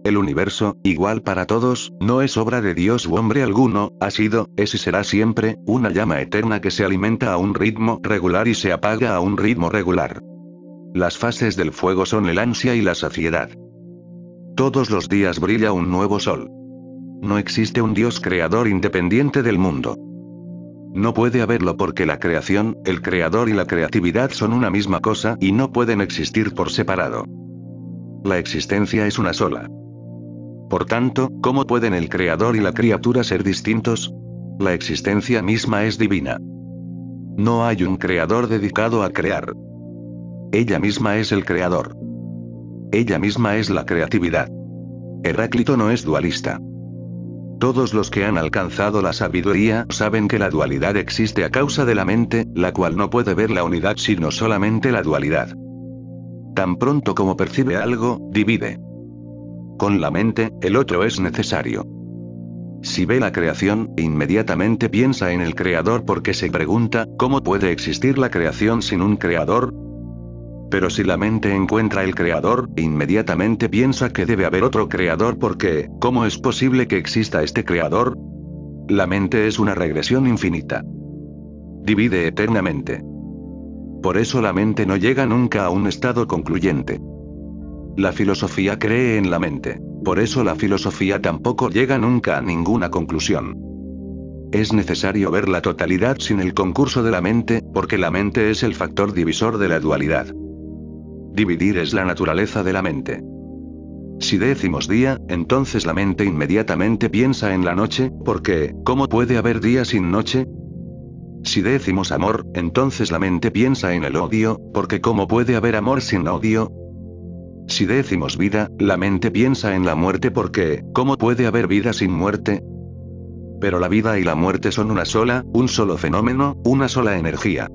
El universo, igual para todos, no es obra de Dios u hombre alguno, ha sido, es y será siempre, una llama eterna que se alimenta a un ritmo regular y se apaga a un ritmo regular. Las fases del fuego son el ansia y la saciedad. Todos los días brilla un nuevo sol. No existe un Dios creador independiente del mundo. No puede haberlo porque la creación, el creador y la creatividad son una misma cosa y no pueden existir por separado. La existencia es una sola. Por tanto, ¿cómo pueden el creador y la criatura ser distintos? La existencia misma es divina. No hay un creador dedicado a crear. Ella misma es el creador. Ella misma es la creatividad. Heráclito no es dualista. Todos los que han alcanzado la sabiduría saben que la dualidad existe a causa de la mente, la cual no puede ver la unidad sino solamente la dualidad. Tan pronto como percibe algo, divide. Con la mente, el otro es necesario. Si ve la creación, inmediatamente piensa en el creador porque se pregunta, ¿cómo puede existir la creación sin un creador? Pero si la mente encuentra el creador, inmediatamente piensa que debe haber otro creador porque, ¿cómo es posible que exista este creador? La mente es una regresión infinita. Divide eternamente. Por eso la mente no llega nunca a un estado concluyente. La filosofía cree en la mente. Por eso la filosofía tampoco llega nunca a ninguna conclusión. Es necesario ver la totalidad sin el concurso de la mente, porque la mente es el factor divisor de la dualidad. Dividir es la naturaleza de la mente. Si decimos día, entonces la mente inmediatamente piensa en la noche, porque, ¿cómo puede haber día sin noche? Si decimos amor, entonces la mente piensa en el odio, porque ¿cómo puede haber amor sin odio? Si decimos vida, la mente piensa en la muerte porque, ¿cómo puede haber vida sin muerte? Pero la vida y la muerte son una sola, un solo fenómeno, una sola energía.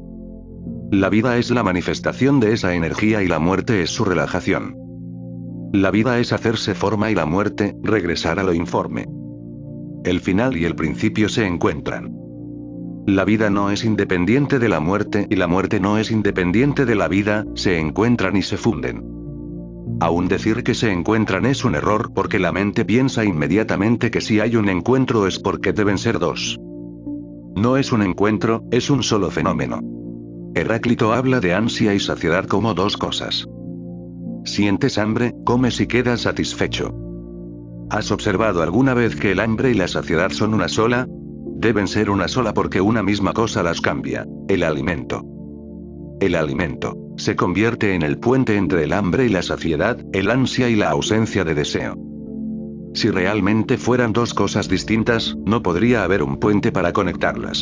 La vida es la manifestación de esa energía y la muerte es su relajación. La vida es hacerse forma y la muerte, regresar a lo informe. El final y el principio se encuentran. La vida no es independiente de la muerte y la muerte no es independiente de la vida, se encuentran y se funden. Aún decir que se encuentran es un error porque la mente piensa inmediatamente que si hay un encuentro es porque deben ser dos. No es un encuentro, es un solo fenómeno. Heráclito habla de ansia y saciedad como dos cosas. Sientes hambre, comes y quedas satisfecho. ¿Has observado alguna vez que el hambre y la saciedad son una sola? Deben ser una sola porque una misma cosa las cambia, el alimento. El alimento se convierte en el puente entre el hambre y la saciedad, el ansia y la ausencia de deseo. Si realmente fueran dos cosas distintas, no podría haber un puente para conectarlas.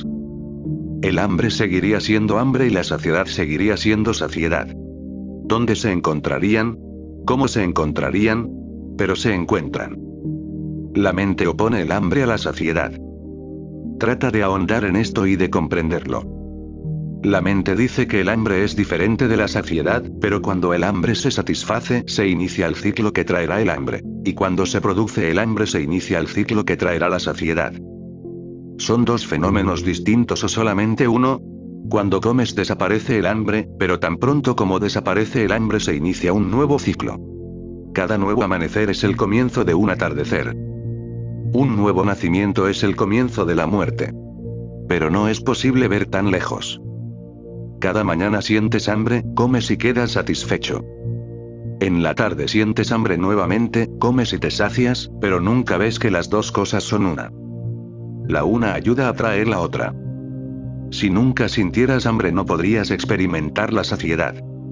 El hambre seguiría siendo hambre y la saciedad seguiría siendo saciedad. ¿Dónde se encontrarían? ¿Cómo se encontrarían? Pero se encuentran. La mente opone el hambre a la saciedad. Trata de ahondar en esto y de comprenderlo. La mente dice que el hambre es diferente de la saciedad, pero cuando el hambre se satisface, se inicia el ciclo que traerá el hambre. Y cuando se produce el hambre se inicia el ciclo que traerá la saciedad. ¿Son dos fenómenos distintos o solamente uno? Cuando comes desaparece el hambre, pero tan pronto como desaparece el hambre se inicia un nuevo ciclo. Cada nuevo amanecer es el comienzo de un atardecer. Un nuevo nacimiento es el comienzo de la muerte. Pero no es posible ver tan lejos. Cada mañana sientes hambre, comes y quedas satisfecho. En la tarde sientes hambre nuevamente, comes y te sacias, pero nunca ves que las dos cosas son una. La una ayuda a traer la otra. Si nunca sintieras hambre no podrías experimentar la saciedad.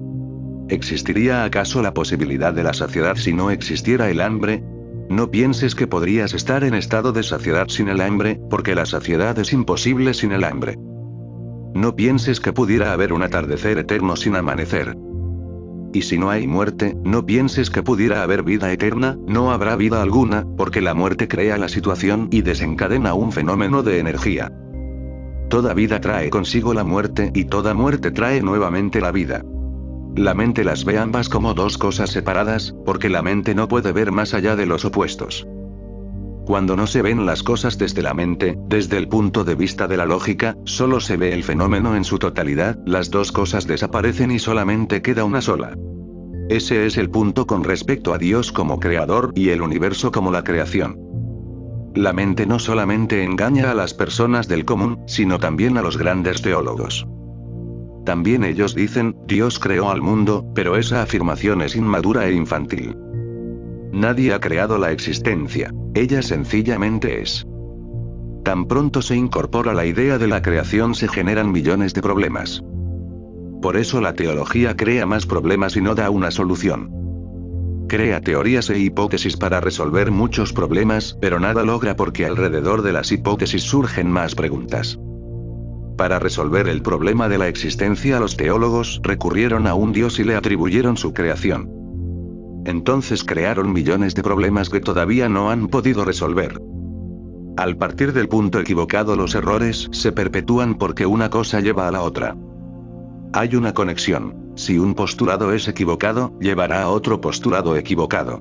¿Existiría acaso la posibilidad de la saciedad si no existiera el hambre? No pienses que podrías estar en estado de saciedad sin el hambre, porque la saciedad es imposible sin el hambre. No pienses que pudiera haber un atardecer eterno sin amanecer. Y si no hay muerte, no pienses que pudiera haber vida eterna, no habrá vida alguna, porque la muerte crea la situación y desencadena un fenómeno de energía. Toda vida trae consigo la muerte y toda muerte trae nuevamente la vida. La mente las ve ambas como dos cosas separadas, porque la mente no puede ver más allá de los opuestos. Cuando no se ven las cosas desde la mente, desde el punto de vista de la lógica, solo se ve el fenómeno en su totalidad, las dos cosas desaparecen y solamente queda una sola. Ese es el punto con respecto a Dios como creador y el universo como la creación. La mente no solamente engaña a las personas del común, sino también a los grandes teólogos. También ellos dicen, Dios creó al mundo, pero esa afirmación es inmadura e infantil. Nadie ha creado la existencia, ella sencillamente es. Tan pronto se incorpora la idea de la creación se generan millones de problemas. Por eso la teología crea más problemas y no da una solución. Crea teorías e hipótesis para resolver muchos problemas, pero nada logra porque alrededor de las hipótesis surgen más preguntas. Para resolver el problema de la existencia, los teólogos recurrieron a un Dios y le atribuyeron su creación. Entonces crearon millones de problemas que todavía no han podido resolver. Al partir del punto equivocado, los errores se perpetúan porque una cosa lleva a la otra. Hay una conexión. Si un postulado es equivocado, llevará a otro postulado equivocado.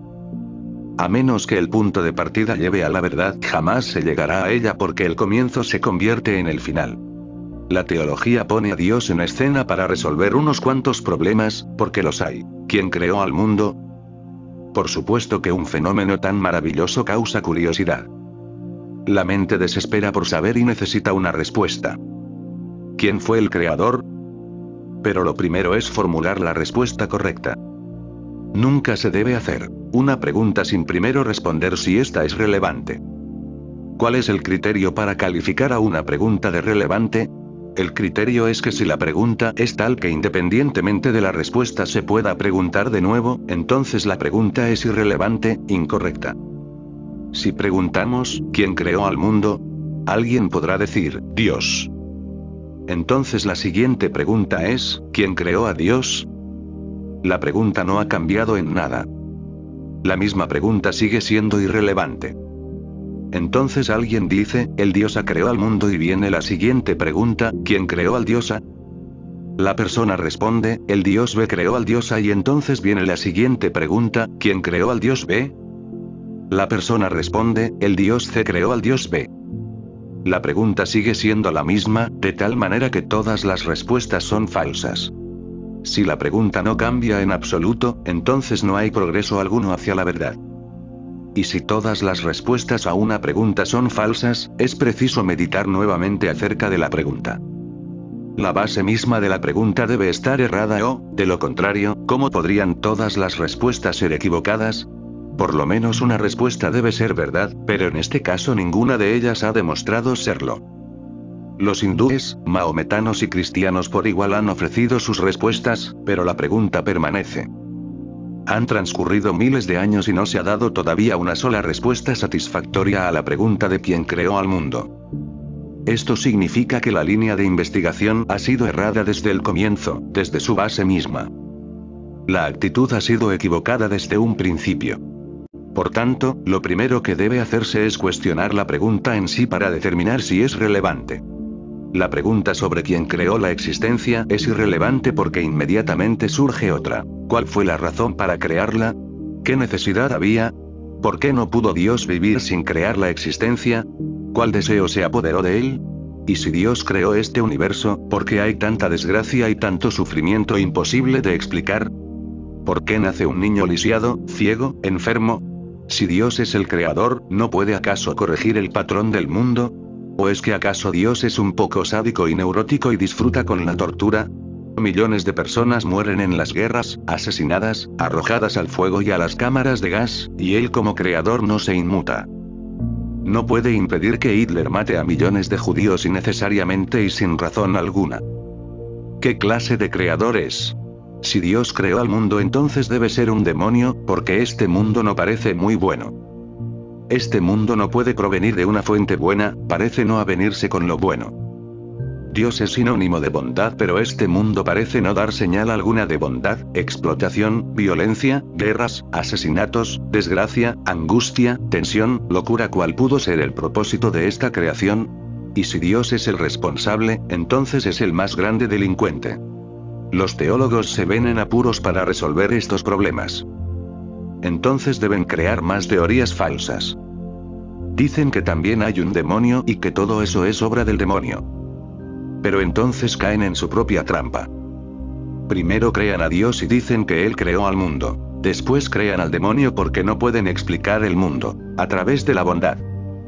A menos que el punto de partida lleve a la verdad, jamás se llegará a ella porque el comienzo se convierte en el final. La teología pone a Dios en escena para resolver unos cuantos problemas, porque los hay. ¿Quién creó al mundo? Por supuesto que un fenómeno tan maravilloso causa curiosidad. La mente desespera por saber y necesita una respuesta. ¿Quién fue el creador? Pero lo primero es formular la respuesta correcta. Nunca se debe hacer una pregunta sin primero responder si esta es relevante. ¿Cuál es el criterio para calificar a una pregunta de relevante? El criterio es que si la pregunta es tal que independientemente de la respuesta se pueda preguntar de nuevo, entonces la pregunta es irrelevante, incorrecta. Si preguntamos, ¿quién creó al mundo? Alguien podrá decir, Dios. Entonces la siguiente pregunta es, ¿quién creó a Dios? La pregunta no ha cambiado en nada. La misma pregunta sigue siendo irrelevante. Entonces alguien dice, el Dios creó al mundo y viene la siguiente pregunta, ¿quién creó al Dios A? La persona responde, el Dios B creó al Dios A y entonces viene la siguiente pregunta, ¿quién creó al Dios B? La persona responde, el Dios C creó al Dios B. La pregunta sigue siendo la misma, de tal manera que todas las respuestas son falsas. Si la pregunta no cambia en absoluto, entonces no hay progreso alguno hacia la verdad. Y si todas las respuestas a una pregunta son falsas, es preciso meditar nuevamente acerca de la pregunta. La base misma de la pregunta debe estar errada o, de lo contrario, ¿cómo podrían todas las respuestas ser equivocadas? Por lo menos una respuesta debe ser verdad, pero en este caso ninguna de ellas ha demostrado serlo. Los hindúes, mahometanos y cristianos por igual han ofrecido sus respuestas, pero la pregunta permanece. Han transcurrido miles de años y no se ha dado todavía una sola respuesta satisfactoria a la pregunta de quién creó al mundo. Esto significa que la línea de investigación ha sido errada desde el comienzo, desde su base misma. La actitud ha sido equivocada desde un principio. Por tanto, lo primero que debe hacerse es cuestionar la pregunta en sí para determinar si es relevante. La pregunta sobre quién creó la existencia es irrelevante porque inmediatamente surge otra. ¿Cuál fue la razón para crearla? ¿Qué necesidad había? ¿Por qué no pudo Dios vivir sin crear la existencia? ¿Cuál deseo se apoderó de él? Y si Dios creó este universo, ¿por qué hay tanta desgracia y tanto sufrimiento imposible de explicar? ¿Por qué nace un niño lisiado, ciego, enfermo? Si Dios es el creador, ¿no puede acaso corregir el patrón del mundo? ¿O es que acaso Dios es un poco sádico y neurótico y disfruta con la tortura? Millones de personas mueren en las guerras, asesinadas, arrojadas al fuego y a las cámaras de gas, y él como creador no se inmuta. No puede impedir que Hitler mate a millones de judíos innecesariamente y sin razón alguna. ¿Qué clase de creador es? Si Dios creó al mundo, entonces debe ser un demonio, porque este mundo no parece muy bueno. Este mundo no puede provenir de una fuente buena, parece no avenirse con lo bueno. Dios es sinónimo de bondad, pero este mundo parece no dar señal alguna de bondad, explotación, violencia, guerras, asesinatos, desgracia, angustia, tensión, locura. ¿Cuál pudo ser el propósito de esta creación? Y si Dios es el responsable, entonces es el más grande delincuente. Los teólogos se ven en apuros para resolver estos problemas. Entonces deben crear más teorías falsas. Dicen que también hay un demonio y que todo eso es obra del demonio. Pero entonces caen en su propia trampa. Primero crean a Dios y dicen que Él creó al mundo. Después crean al demonio porque no pueden explicar el mundo, a través de la bondad.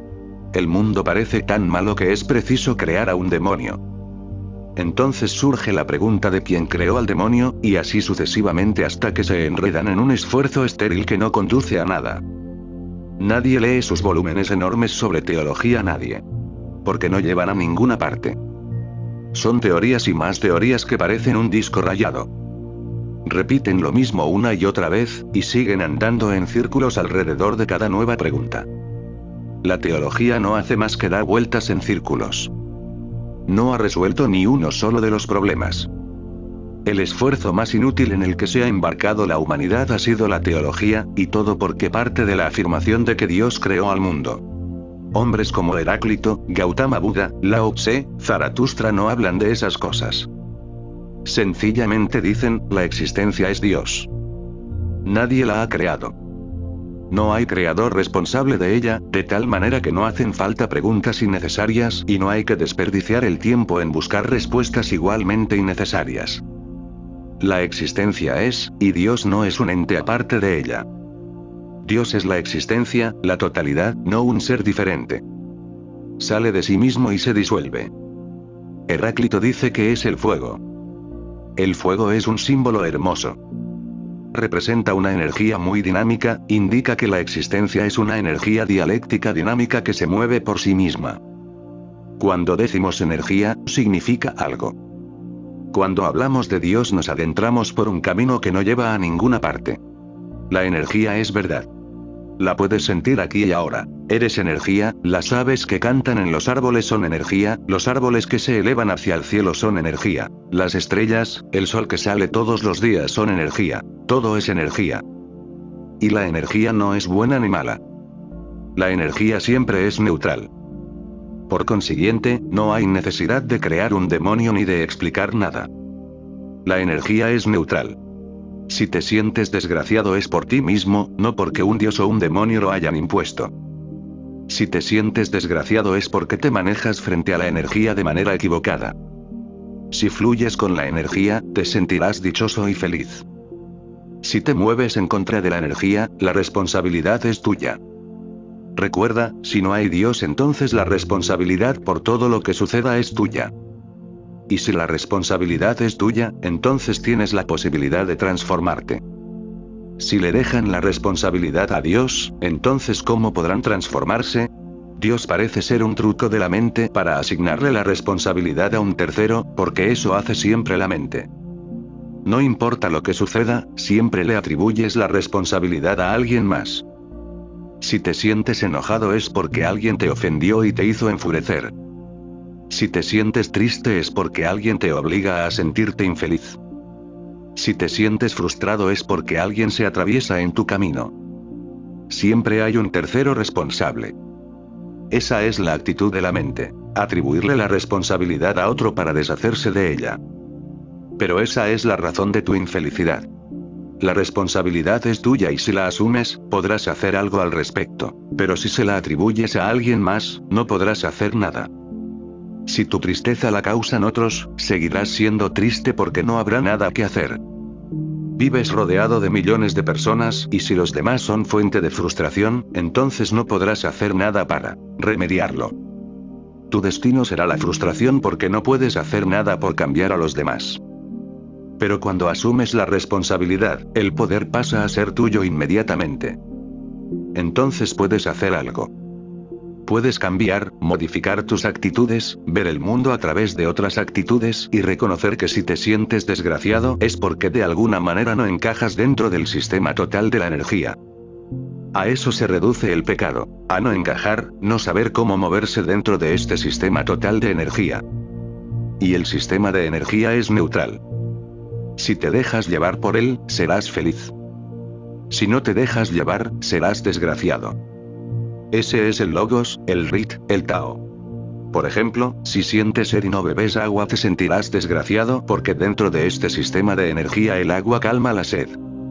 El mundo parece tan malo que es preciso crear a un demonio. Entonces surge la pregunta de quién creó al demonio, y así sucesivamente hasta que se enredan en un esfuerzo estéril que no conduce a nada. Nadie lee sus volúmenes enormes sobre teología, nadie. Porque no llevan a ninguna parte. Son teorías y más teorías que parecen un disco rayado. Repiten lo mismo una y otra vez, y siguen andando en círculos alrededor de cada nueva pregunta. La teología no hace más que dar vueltas en círculos. No ha resuelto ni uno solo de los problemas. El esfuerzo más inútil en el que se ha embarcado la humanidad ha sido la teología, y todo porque parte de la afirmación de que Dios creó al mundo. Hombres como Heráclito, Gautama Buda, Lao Tse, Zaratustra no hablan de esas cosas. Sencillamente dicen, la existencia es Dios. Nadie la ha creado. No hay creador responsable de ella, de tal manera que no hacen falta preguntas innecesarias y no hay que desperdiciar el tiempo en buscar respuestas igualmente innecesarias. La existencia es, y Dios no es un ente aparte de ella. Dios es la existencia, la totalidad, no un ser diferente. Sale de sí mismo y se disuelve. Heráclito dice que es el fuego. El fuego es un símbolo hermoso. Representa una energía muy dinámica, indica que la existencia es una energía dialéctica dinámica que se mueve por sí misma. Cuando decimos energía, significa algo. Cuando hablamos de Dios nos adentramos por un camino que no lleva a ninguna parte. La energía es verdad. La puedes sentir aquí y ahora. Eres energía, las aves que cantan en los árboles son energía, los árboles que se elevan hacia el cielo son energía, las estrellas, el sol que sale todos los días son energía, todo es energía. Y la energía no es buena ni mala. La energía siempre es neutral. Por consiguiente, no hay necesidad de crear un demonio ni de explicar nada. La energía es neutral. Si te sientes desgraciado es por ti mismo, no porque un dios o un demonio lo hayan impuesto. Si te sientes desgraciado es porque te manejas frente a la energía de manera equivocada. Si fluyes con la energía, te sentirás dichoso y feliz. Si te mueves en contra de la energía, la responsabilidad es tuya. Recuerda, si no hay Dios entonces la responsabilidad por todo lo que suceda es tuya. Y si la responsabilidad es tuya, entonces tienes la posibilidad de transformarte. Si le dejan la responsabilidad a Dios, entonces ¿cómo podrán transformarse? Dios parece ser un truco de la mente para asignarle la responsabilidad a un tercero, porque eso hace siempre la mente. No importa lo que suceda, siempre le atribuyes la responsabilidad a alguien más. Si te sientes enojado es porque alguien te ofendió y te hizo enfurecer. Si te sientes triste es porque alguien te obliga a sentirte infeliz. Si te sientes frustrado es porque alguien se atraviesa en tu camino. Siempre hay un tercero responsable. Esa es la actitud de la mente, atribuirle la responsabilidad a otro para deshacerse de ella. Pero esa es la razón de tu infelicidad. La responsabilidad es tuya y si la asumes, podrás hacer algo al respecto, pero si se la atribuyes a alguien más, no podrás hacer nada. Si tu tristeza la causan otros, seguirás siendo triste porque no habrá nada que hacer. Vives rodeado de millones de personas, y si los demás son fuente de frustración, entonces no podrás hacer nada para remediarlo. Tu destino será la frustración porque no puedes hacer nada por cambiar a los demás. Pero cuando asumes la responsabilidad, el poder pasa a ser tuyo inmediatamente. Entonces puedes hacer algo. Puedes cambiar, modificar tus actitudes, ver el mundo a través de otras actitudes y reconocer que si te sientes desgraciado es porque de alguna manera no encajas dentro del sistema total de la energía. A eso se reduce el pecado, a no encajar, no saber cómo moverse dentro de este sistema total de energía. Y el sistema de energía es neutral. Si te dejas llevar por él, serás feliz. Si no te dejas llevar, serás desgraciado. Ese es el Logos, el Rit, el Tao. Por ejemplo, si sientes sed y no bebes agua te sentirás desgraciado porque dentro de este sistema de energía el agua calma la sed.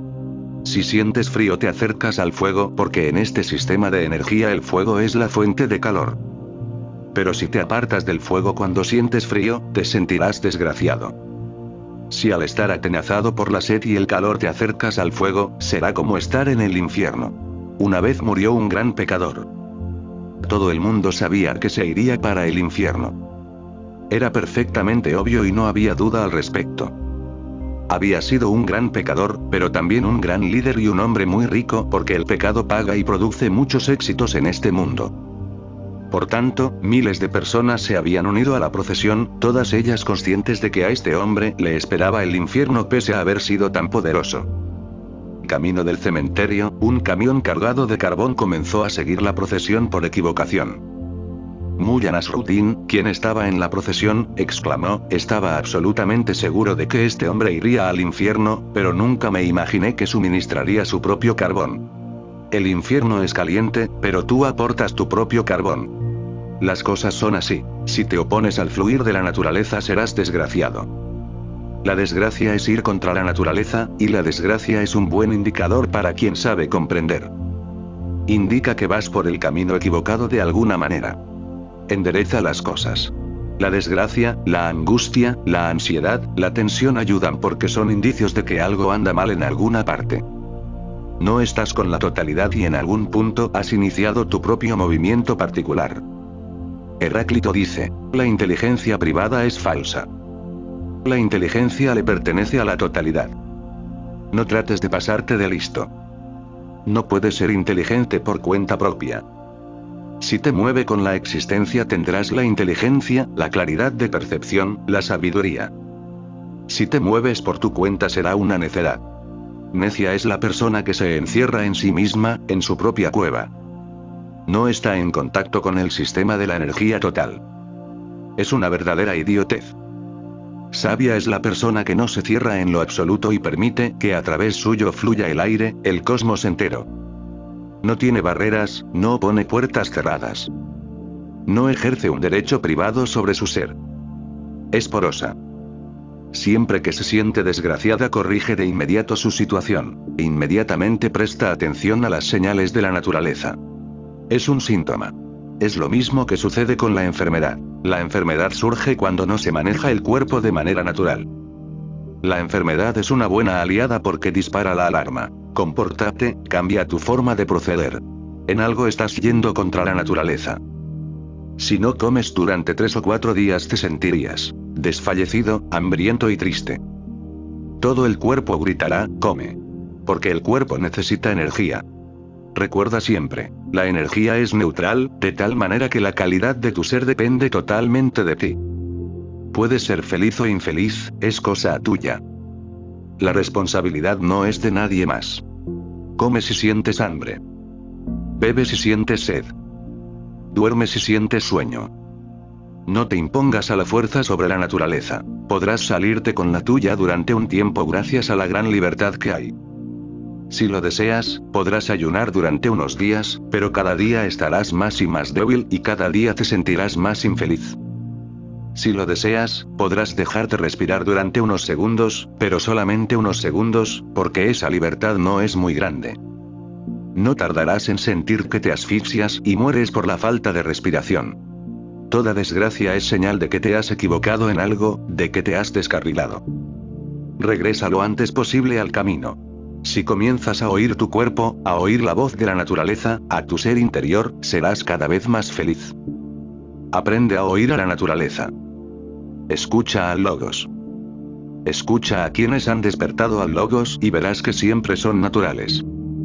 Si sientes frío te acercas al fuego porque en este sistema de energía el fuego es la fuente de calor. Pero si te apartas del fuego cuando sientes frío, te sentirás desgraciado. Si al estar atenazado por la sed y el calor te acercas al fuego, será como estar en el infierno. Una vez murió un gran pecador. Todo el mundo sabía que se iría para el infierno. Era perfectamente obvio y no había duda al respecto. Había sido un gran pecador, pero también un gran líder y un hombre muy rico porque el pecado paga y produce muchos éxitos en este mundo. Por tanto, miles de personas se habían unido a la procesión, todas ellas conscientes de que a este hombre le esperaba el infierno pese a haber sido tan poderoso. Camino del cementerio, un camión cargado de carbón comenzó a seguir la procesión por equivocación. Mullah Nasruddin, quien estaba en la procesión, exclamó: estaba absolutamente seguro de que este hombre iría al infierno, pero nunca me imaginé que suministraría su propio carbón. El infierno es caliente, pero tú aportas tu propio carbón. Las cosas son así. Si te opones al fluir de la naturaleza serás desgraciado. La desgracia es ir contra la naturaleza, y la desgracia es un buen indicador para quien sabe comprender. Indica que vas por el camino equivocado de alguna manera. Endereza las cosas. La desgracia, la angustia, la ansiedad, la tensión ayudan porque son indicios de que algo anda mal en alguna parte. No estás con la totalidad y en algún punto has iniciado tu propio movimiento particular. Heráclito dice: la inteligencia privada es falsa. La inteligencia le pertenece a la totalidad. No trates de pasarte de listo. No puedes ser inteligente por cuenta propia. Si te mueve con la existencia tendrás la inteligencia, la claridad de percepción, la sabiduría. Si te mueves por tu cuenta será una necedad. Necia es la persona que se encierra en sí misma, en su propia cueva. No está en contacto con el sistema de la energía total. Es una verdadera idiotez. Sabia es la persona que no se cierra en lo absoluto y permite que a través suyo fluya el aire, el cosmos entero. No tiene barreras, no pone puertas cerradas. No ejerce un derecho privado sobre su ser. Es porosa. Siempre que se siente desgraciada corrige de inmediato su situación, e inmediatamente presta atención a las señales de la naturaleza. Es un síntoma. Es lo mismo que sucede con la enfermedad. La enfermedad surge cuando no se maneja el cuerpo de manera natural. La enfermedad es una buena aliada porque dispara la alarma. Compórtate, cambia tu forma de proceder. En algo estás yendo contra la naturaleza. Si no comes durante 3 o 4 días te sentirías desfallecido, hambriento y triste. Todo el cuerpo gritará: come. Porque el cuerpo necesita energía. Recuerda siempre, la energía es neutral, de tal manera que la calidad de tu ser depende totalmente de ti. Puedes ser feliz o infeliz, es cosa tuya. La responsabilidad no es de nadie más. Come si sientes hambre. Bebe si sientes sed. Duerme si sientes sueño. No te impongas a la fuerza sobre la naturaleza. Podrás salirte con la tuya durante un tiempo gracias a la gran libertad que hay. Si lo deseas, podrás ayunar durante unos días, pero cada día estarás más y más débil y cada día te sentirás más infeliz. Si lo deseas, podrás dejar de respirar durante unos segundos, pero solamente unos segundos, porque esa libertad no es muy grande. No tardarás en sentir que te asfixias y mueres por la falta de respiración. Toda desgracia es señal de que te has equivocado en algo, de que te has descarrilado. Regresa lo antes posible al camino. Si comienzas a oír tu cuerpo, a oír la voz de la naturaleza, a tu ser interior, serás cada vez más feliz. Aprende a oír a la naturaleza. Escucha al Logos. Escucha a quienes han despertado al Logos y verás que siempre son naturales.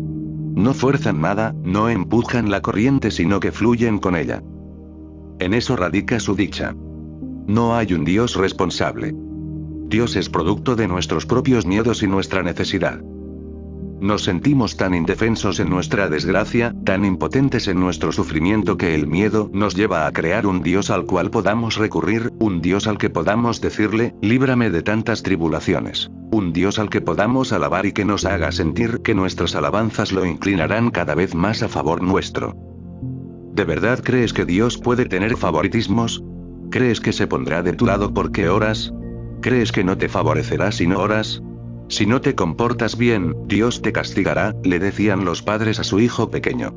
No fuerzan nada, no empujan la corriente sino que fluyen con ella. En eso radica su dicha. No hay un Dios responsable. Dios es producto de nuestros propios miedos y nuestra necesidad. Nos sentimos tan indefensos en nuestra desgracia, tan impotentes en nuestro sufrimiento que el miedo nos lleva a crear un Dios al cual podamos recurrir, un Dios al que podamos decirle: líbrame de tantas tribulaciones. Un Dios al que podamos alabar y que nos haga sentir que nuestras alabanzas lo inclinarán cada vez más a favor nuestro. ¿De verdad crees que Dios puede tener favoritismos? ¿Crees que se pondrá de tu lado porque oras? ¿Crees que no te favorecerá si no oras? Si no te comportas bien, Dios te castigará, le decían los padres a su hijo pequeño.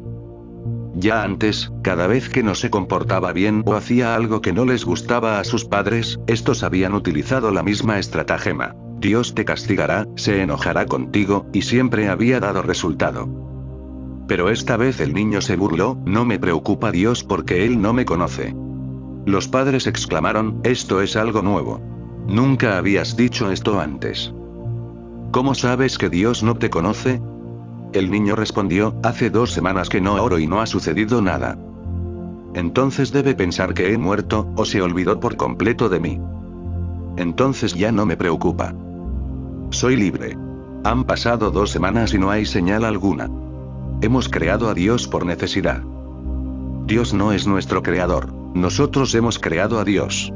Ya antes, cada vez que no se comportaba bien o hacía algo que no les gustaba a sus padres, estos habían utilizado la misma estratagema. Dios te castigará, se enojará contigo, y siempre había dado resultado. Pero esta vez el niño se burló, no me preocupa Dios porque él no me conoce. Los padres exclamaron, esto es algo nuevo. Nunca habías dicho esto antes. ¿Cómo sabes que Dios no te conoce? El niño respondió, hace 2 semanas que no oro y no ha sucedido nada. Entonces debe pensar que he muerto, o se olvidó por completo de mí. Entonces ya no me preocupa. Soy libre. Han pasado 2 semanas y no hay señal alguna. Hemos creado a Dios por necesidad. Dios no es nuestro creador. Nosotros hemos creado a Dios.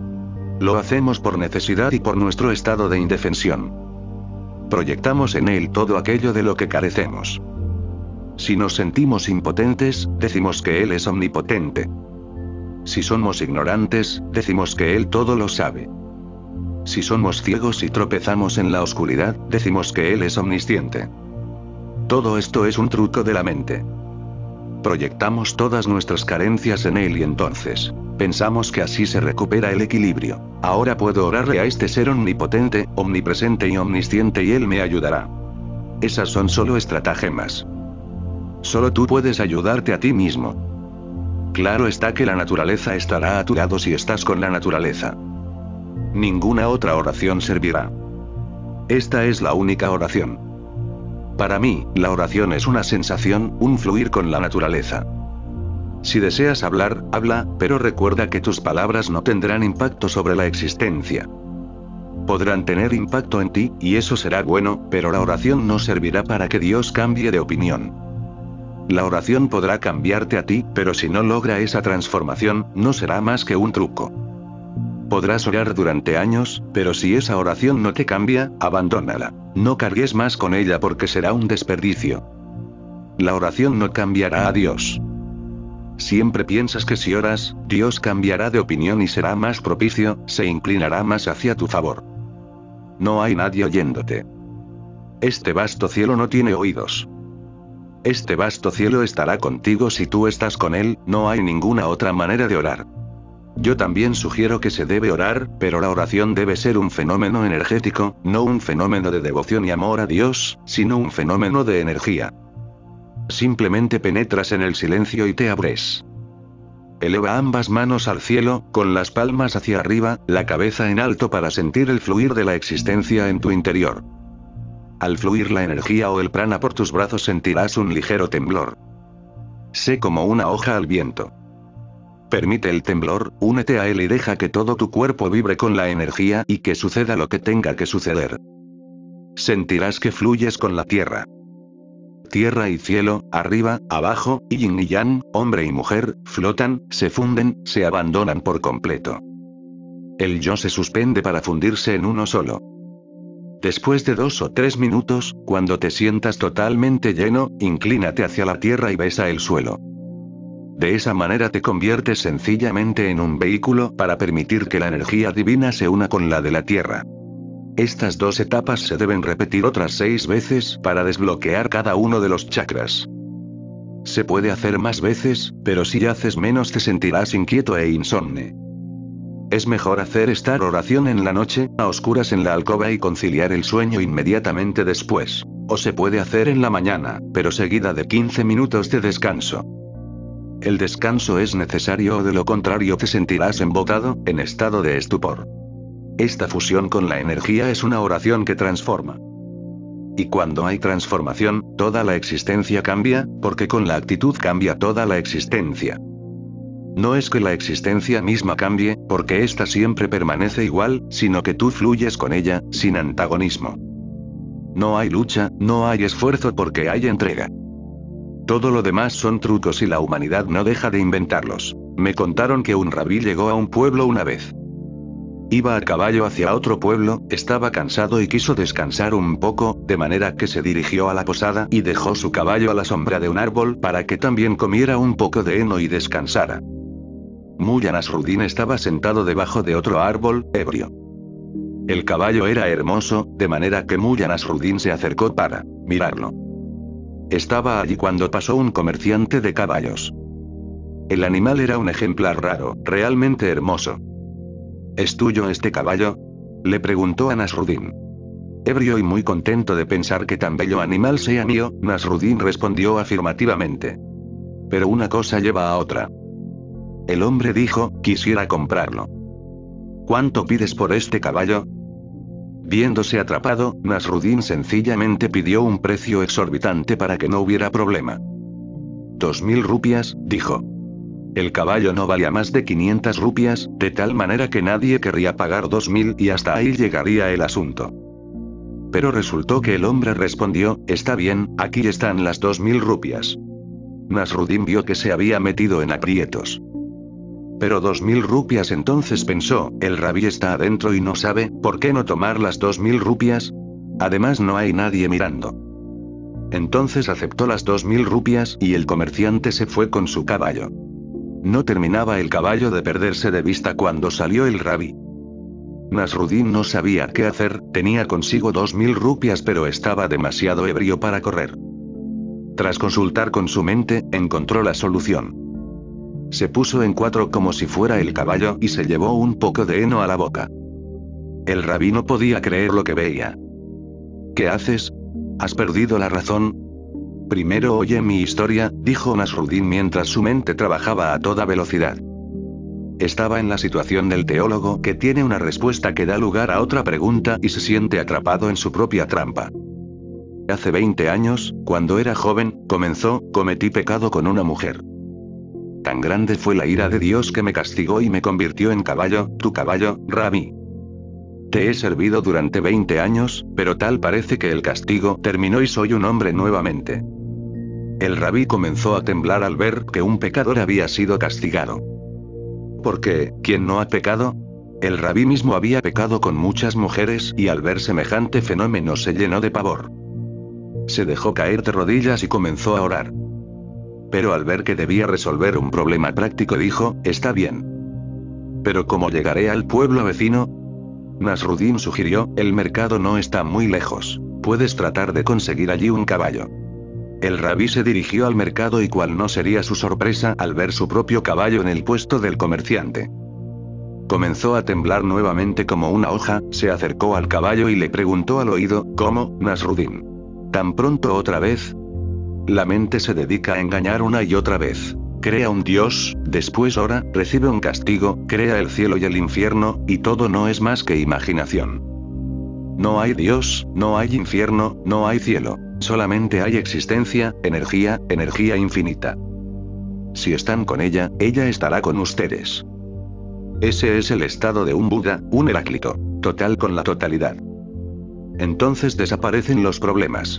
Lo hacemos por necesidad y por nuestro estado de indefensión. Proyectamos en Él todo aquello de lo que carecemos. Si nos sentimos impotentes, decimos que Él es omnipotente. Si somos ignorantes, decimos que Él todo lo sabe. Si somos ciegos y tropezamos en la oscuridad, decimos que Él es omnisciente. Todo esto es un truco de la mente. Proyectamos todas nuestras carencias en Él y entonces pensamos que así se recupera el equilibrio. Ahora puedo orarle a este ser omnipotente, omnipresente y omnisciente y Él me ayudará. Esas son solo estratagemas. Solo tú puedes ayudarte a ti mismo. Claro está que la naturaleza estará a tu lado si estás con la naturaleza. Ninguna otra oración servirá. Esta es la única oración. Para mí, la oración es una sensación, un fluir con la naturaleza. Si deseas hablar, habla, pero recuerda que tus palabras no tendrán impacto sobre la existencia. Podrán tener impacto en ti, y eso será bueno, pero la oración no servirá para que Dios cambie de opinión. La oración podrá cambiarte a ti, pero si no logra esa transformación, no será más que un truco. Podrás orar durante años, pero si esa oración no te cambia, abandónala. No cargues más con ella porque será un desperdicio. La oración no cambiará a Dios. Siempre piensas que si oras, Dios cambiará de opinión y será más propicio, se inclinará más hacia tu favor. No hay nadie oyéndote. Este vasto cielo no tiene oídos. Este vasto cielo estará contigo si tú estás con él, no hay ninguna otra manera de orar. Yo también sugiero que se debe orar, pero la oración debe ser un fenómeno energético, no un fenómeno de devoción y amor a Dios, sino un fenómeno de energía. Simplemente penetras en el silencio y te abres. Eleva ambas manos al cielo, con las palmas hacia arriba, la cabeza en alto para sentir el fluir de la existencia en tu interior. Al fluir la energía o el prana por tus brazos sentirás un ligero temblor. Sé como una hoja al viento. Permite el temblor, únete a él y deja que todo tu cuerpo vibre con la energía y que suceda lo que tenga que suceder. Sentirás que fluyes con la tierra. Tierra y cielo, arriba, abajo, yin y yang, hombre y mujer, flotan, se funden, se abandonan por completo. El yo se suspende para fundirse en uno solo. Después de 2 o 3 minutos, cuando te sientas totalmente lleno, inclínate hacia la tierra y besa el suelo. De esa manera te conviertes sencillamente en un vehículo para permitir que la energía divina se una con la de la tierra. Estas 2 etapas se deben repetir otras 6 veces para desbloquear cada uno de los chakras. Se puede hacer más veces, pero si haces menos te sentirás inquieto e insomne. Es mejor hacer esta oración en la noche, a oscuras en la alcoba y conciliar el sueño inmediatamente después. O se puede hacer en la mañana, pero seguida de 15 minutos de descanso. El descanso es necesario o de lo contrario te sentirás embotado, en estado de estupor. Esta fusión con la energía es una oración que transforma. Y cuando hay transformación, toda la existencia cambia, porque con la actitud cambia toda la existencia. No es que la existencia misma cambie, porque ésta siempre permanece igual, sino que tú fluyes con ella, sin antagonismo. No hay lucha, no hay esfuerzo porque hay entrega. Todo lo demás son trucos y la humanidad no deja de inventarlos. Me contaron que un rabí llegó a un pueblo una vez. Iba a caballo hacia otro pueblo, estaba cansado y quiso descansar un poco, de manera que se dirigió a la posada y dejó su caballo a la sombra de un árbol para que también comiera un poco de heno y descansara. Mullah Nasruddin estaba sentado debajo de otro árbol, ebrio. El caballo era hermoso, de manera que Mullah Nasruddin se acercó para mirarlo. Estaba allí cuando pasó un comerciante de caballos. El animal era un ejemplar raro, realmente hermoso. ¿Es tuyo este caballo?, le preguntó a Nasruddin. Ebrio y muy contento de pensar que tan bello animal sea mío, Nasruddin respondió afirmativamente. Pero una cosa lleva a otra. El hombre dijo, quisiera comprarlo. ¿Cuánto pides por este caballo? Viéndose atrapado, Nasruddin sencillamente pidió un precio exorbitante para que no hubiera problema. 2000 rupias, dijo. El caballo no valía más de 500 rupias, de tal manera que nadie querría pagar 2000 y hasta ahí llegaría el asunto. Pero resultó que el hombre respondió, está bien, aquí están las 2000 rupias. Nasruddin vio que se había metido en aprietos. Pero 2000 rupias, entonces pensó, el rabí está adentro y no sabe, ¿por qué no tomar las 2000 rupias? Además no hay nadie mirando. Entonces aceptó las 2000 rupias y el comerciante se fue con su caballo. No terminaba el caballo de perderse de vista cuando salió el rabí. Nasruddin no sabía qué hacer, tenía consigo 2000 rupias pero estaba demasiado ebrio para correr. Tras consultar con su mente, encontró la solución. Se puso en cuatro como si fuera el caballo y se llevó un poco de heno a la boca. El rabí no podía creer lo que veía. ¿Qué haces? ¿Has perdido la razón? Primero oye mi historia, dijo Nasruddin mientras su mente trabajaba a toda velocidad. Estaba en la situación del teólogo que tiene una respuesta que da lugar a otra pregunta y se siente atrapado en su propia trampa. Hace 20 años, cuando era joven, cometí pecado con una mujer. Tan grande fue la ira de Dios que me castigó y me convirtió en caballo, tu caballo, Rabí. Te he servido durante 20 años, pero tal parece que el castigo terminó y soy un hombre nuevamente. El rabí comenzó a temblar al ver que un pecador había sido castigado. Porque, ¿quién no ha pecado? El rabí mismo había pecado con muchas mujeres y al ver semejante fenómeno se llenó de pavor. Se dejó caer de rodillas y comenzó a orar. Pero al ver que debía resolver un problema práctico dijo, está bien. ¿Pero cómo llegaré al pueblo vecino? Nasruddin sugirió, el mercado no está muy lejos. Puedes tratar de conseguir allí un caballo. El rabí se dirigió al mercado y cuál no sería su sorpresa al ver su propio caballo en el puesto del comerciante. Comenzó a temblar nuevamente como una hoja, se acercó al caballo y le preguntó al oído, ¿cómo, Nasruddin? ¿Tan pronto otra vez? La mente se dedica a engañar una y otra vez. Crea un Dios, después ora, recibe un castigo, crea el cielo y el infierno, y todo no es más que imaginación. No hay Dios, no hay infierno, no hay cielo. Solamente hay existencia, energía infinita. Si están con ella, ella estará con ustedes. Ese es el estado de un Buda, un Heráclito, total con la totalidad. Entonces desaparecen los problemas.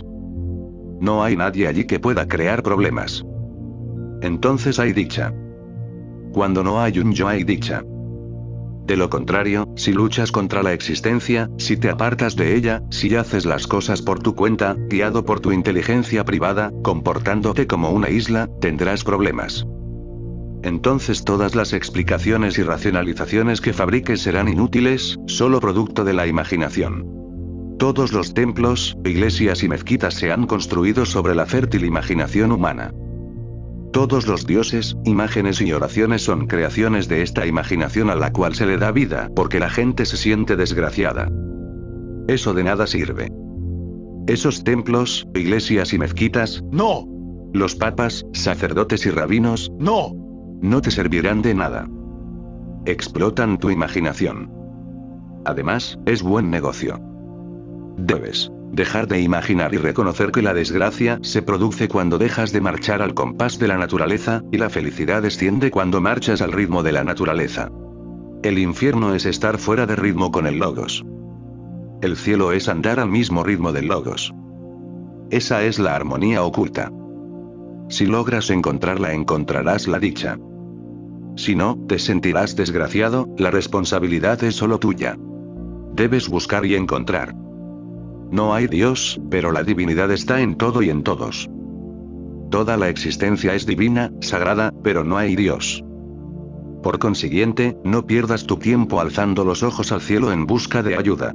No hay nadie allí que pueda crear problemas. Entonces hay dicha. Cuando no hay un yo hay dicha. De lo contrario, si luchas contra la existencia, si te apartas de ella, si haces las cosas por tu cuenta, guiado por tu inteligencia privada, comportándote como una isla, tendrás problemas. Entonces todas las explicaciones y racionalizaciones que fabriques serán inútiles, solo producto de la imaginación. Todos los templos, iglesias y mezquitas se han construido sobre la fértil imaginación humana. Todos los dioses, imágenes y oraciones son creaciones de esta imaginación a la cual se le da vida porque la gente se siente desgraciada. Eso de nada sirve. Esos templos, iglesias y mezquitas, no. Los papas, sacerdotes y rabinos, no. No te servirán de nada. Explotan tu imaginación. Además, es buen negocio. Debes dejar de imaginar y reconocer que la desgracia se produce cuando dejas de marchar al compás de la naturaleza, y la felicidad desciende cuando marchas al ritmo de la naturaleza. El infierno es estar fuera de ritmo con el logos. El cielo es andar al mismo ritmo del logos. Esa es la armonía oculta. Si logras encontrarla, encontrarás la dicha. Si no, te sentirás desgraciado, la responsabilidad es solo tuya. Debes buscar y encontrar. No hay Dios, pero la divinidad está en todo y en todos. Toda la existencia es divina, sagrada, pero no hay Dios. Por consiguiente, no pierdas tu tiempo alzando los ojos al cielo en busca de ayuda.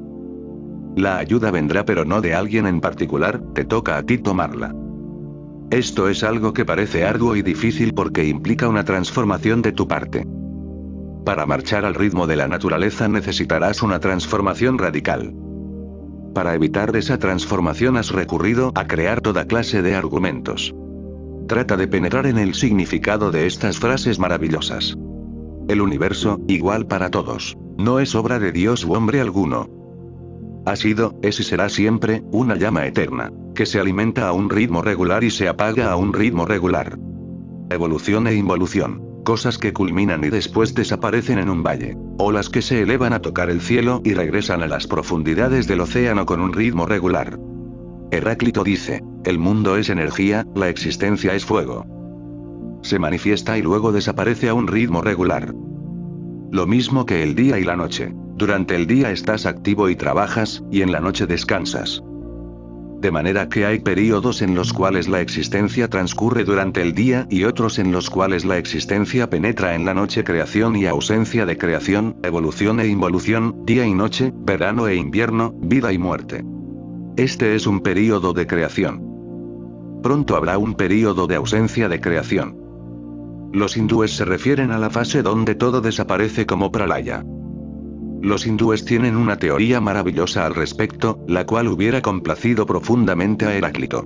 La ayuda vendrá pero no de alguien en particular, te toca a ti tomarla. Esto es algo que parece arduo y difícil porque implica una transformación de tu parte. Para marchar al ritmo de la naturaleza necesitarás una transformación radical. Para evitar esa transformación has recurrido a crear toda clase de argumentos. Trata de penetrar en el significado de estas frases maravillosas. El universo, igual para todos, no es obra de Dios u hombre alguno. Ha sido, es y será siempre, una llama eterna, que se alimenta a un ritmo regular y se apaga a un ritmo regular. Evolución e involución, cosas que culminan y después desaparecen en un valle, olas que se elevan a tocar el cielo y regresan a las profundidades del océano con un ritmo regular. Heráclito dice, el mundo es energía, la existencia es fuego. Se manifiesta y luego desaparece a un ritmo regular. Lo mismo que el día y la noche. Durante el día estás activo y trabajas, y en la noche descansas. De manera que hay períodos en los cuales la existencia transcurre durante el día y otros en los cuales la existencia penetra en la noche, creación y ausencia de creación, evolución e involución, día y noche, verano e invierno, vida y muerte. Este es un período de creación. Pronto habrá un período de ausencia de creación. Los hindúes se refieren a la fase donde todo desaparece como pralaya. Los hindúes tienen una teoría maravillosa al respecto, la cual hubiera complacido profundamente a Heráclito.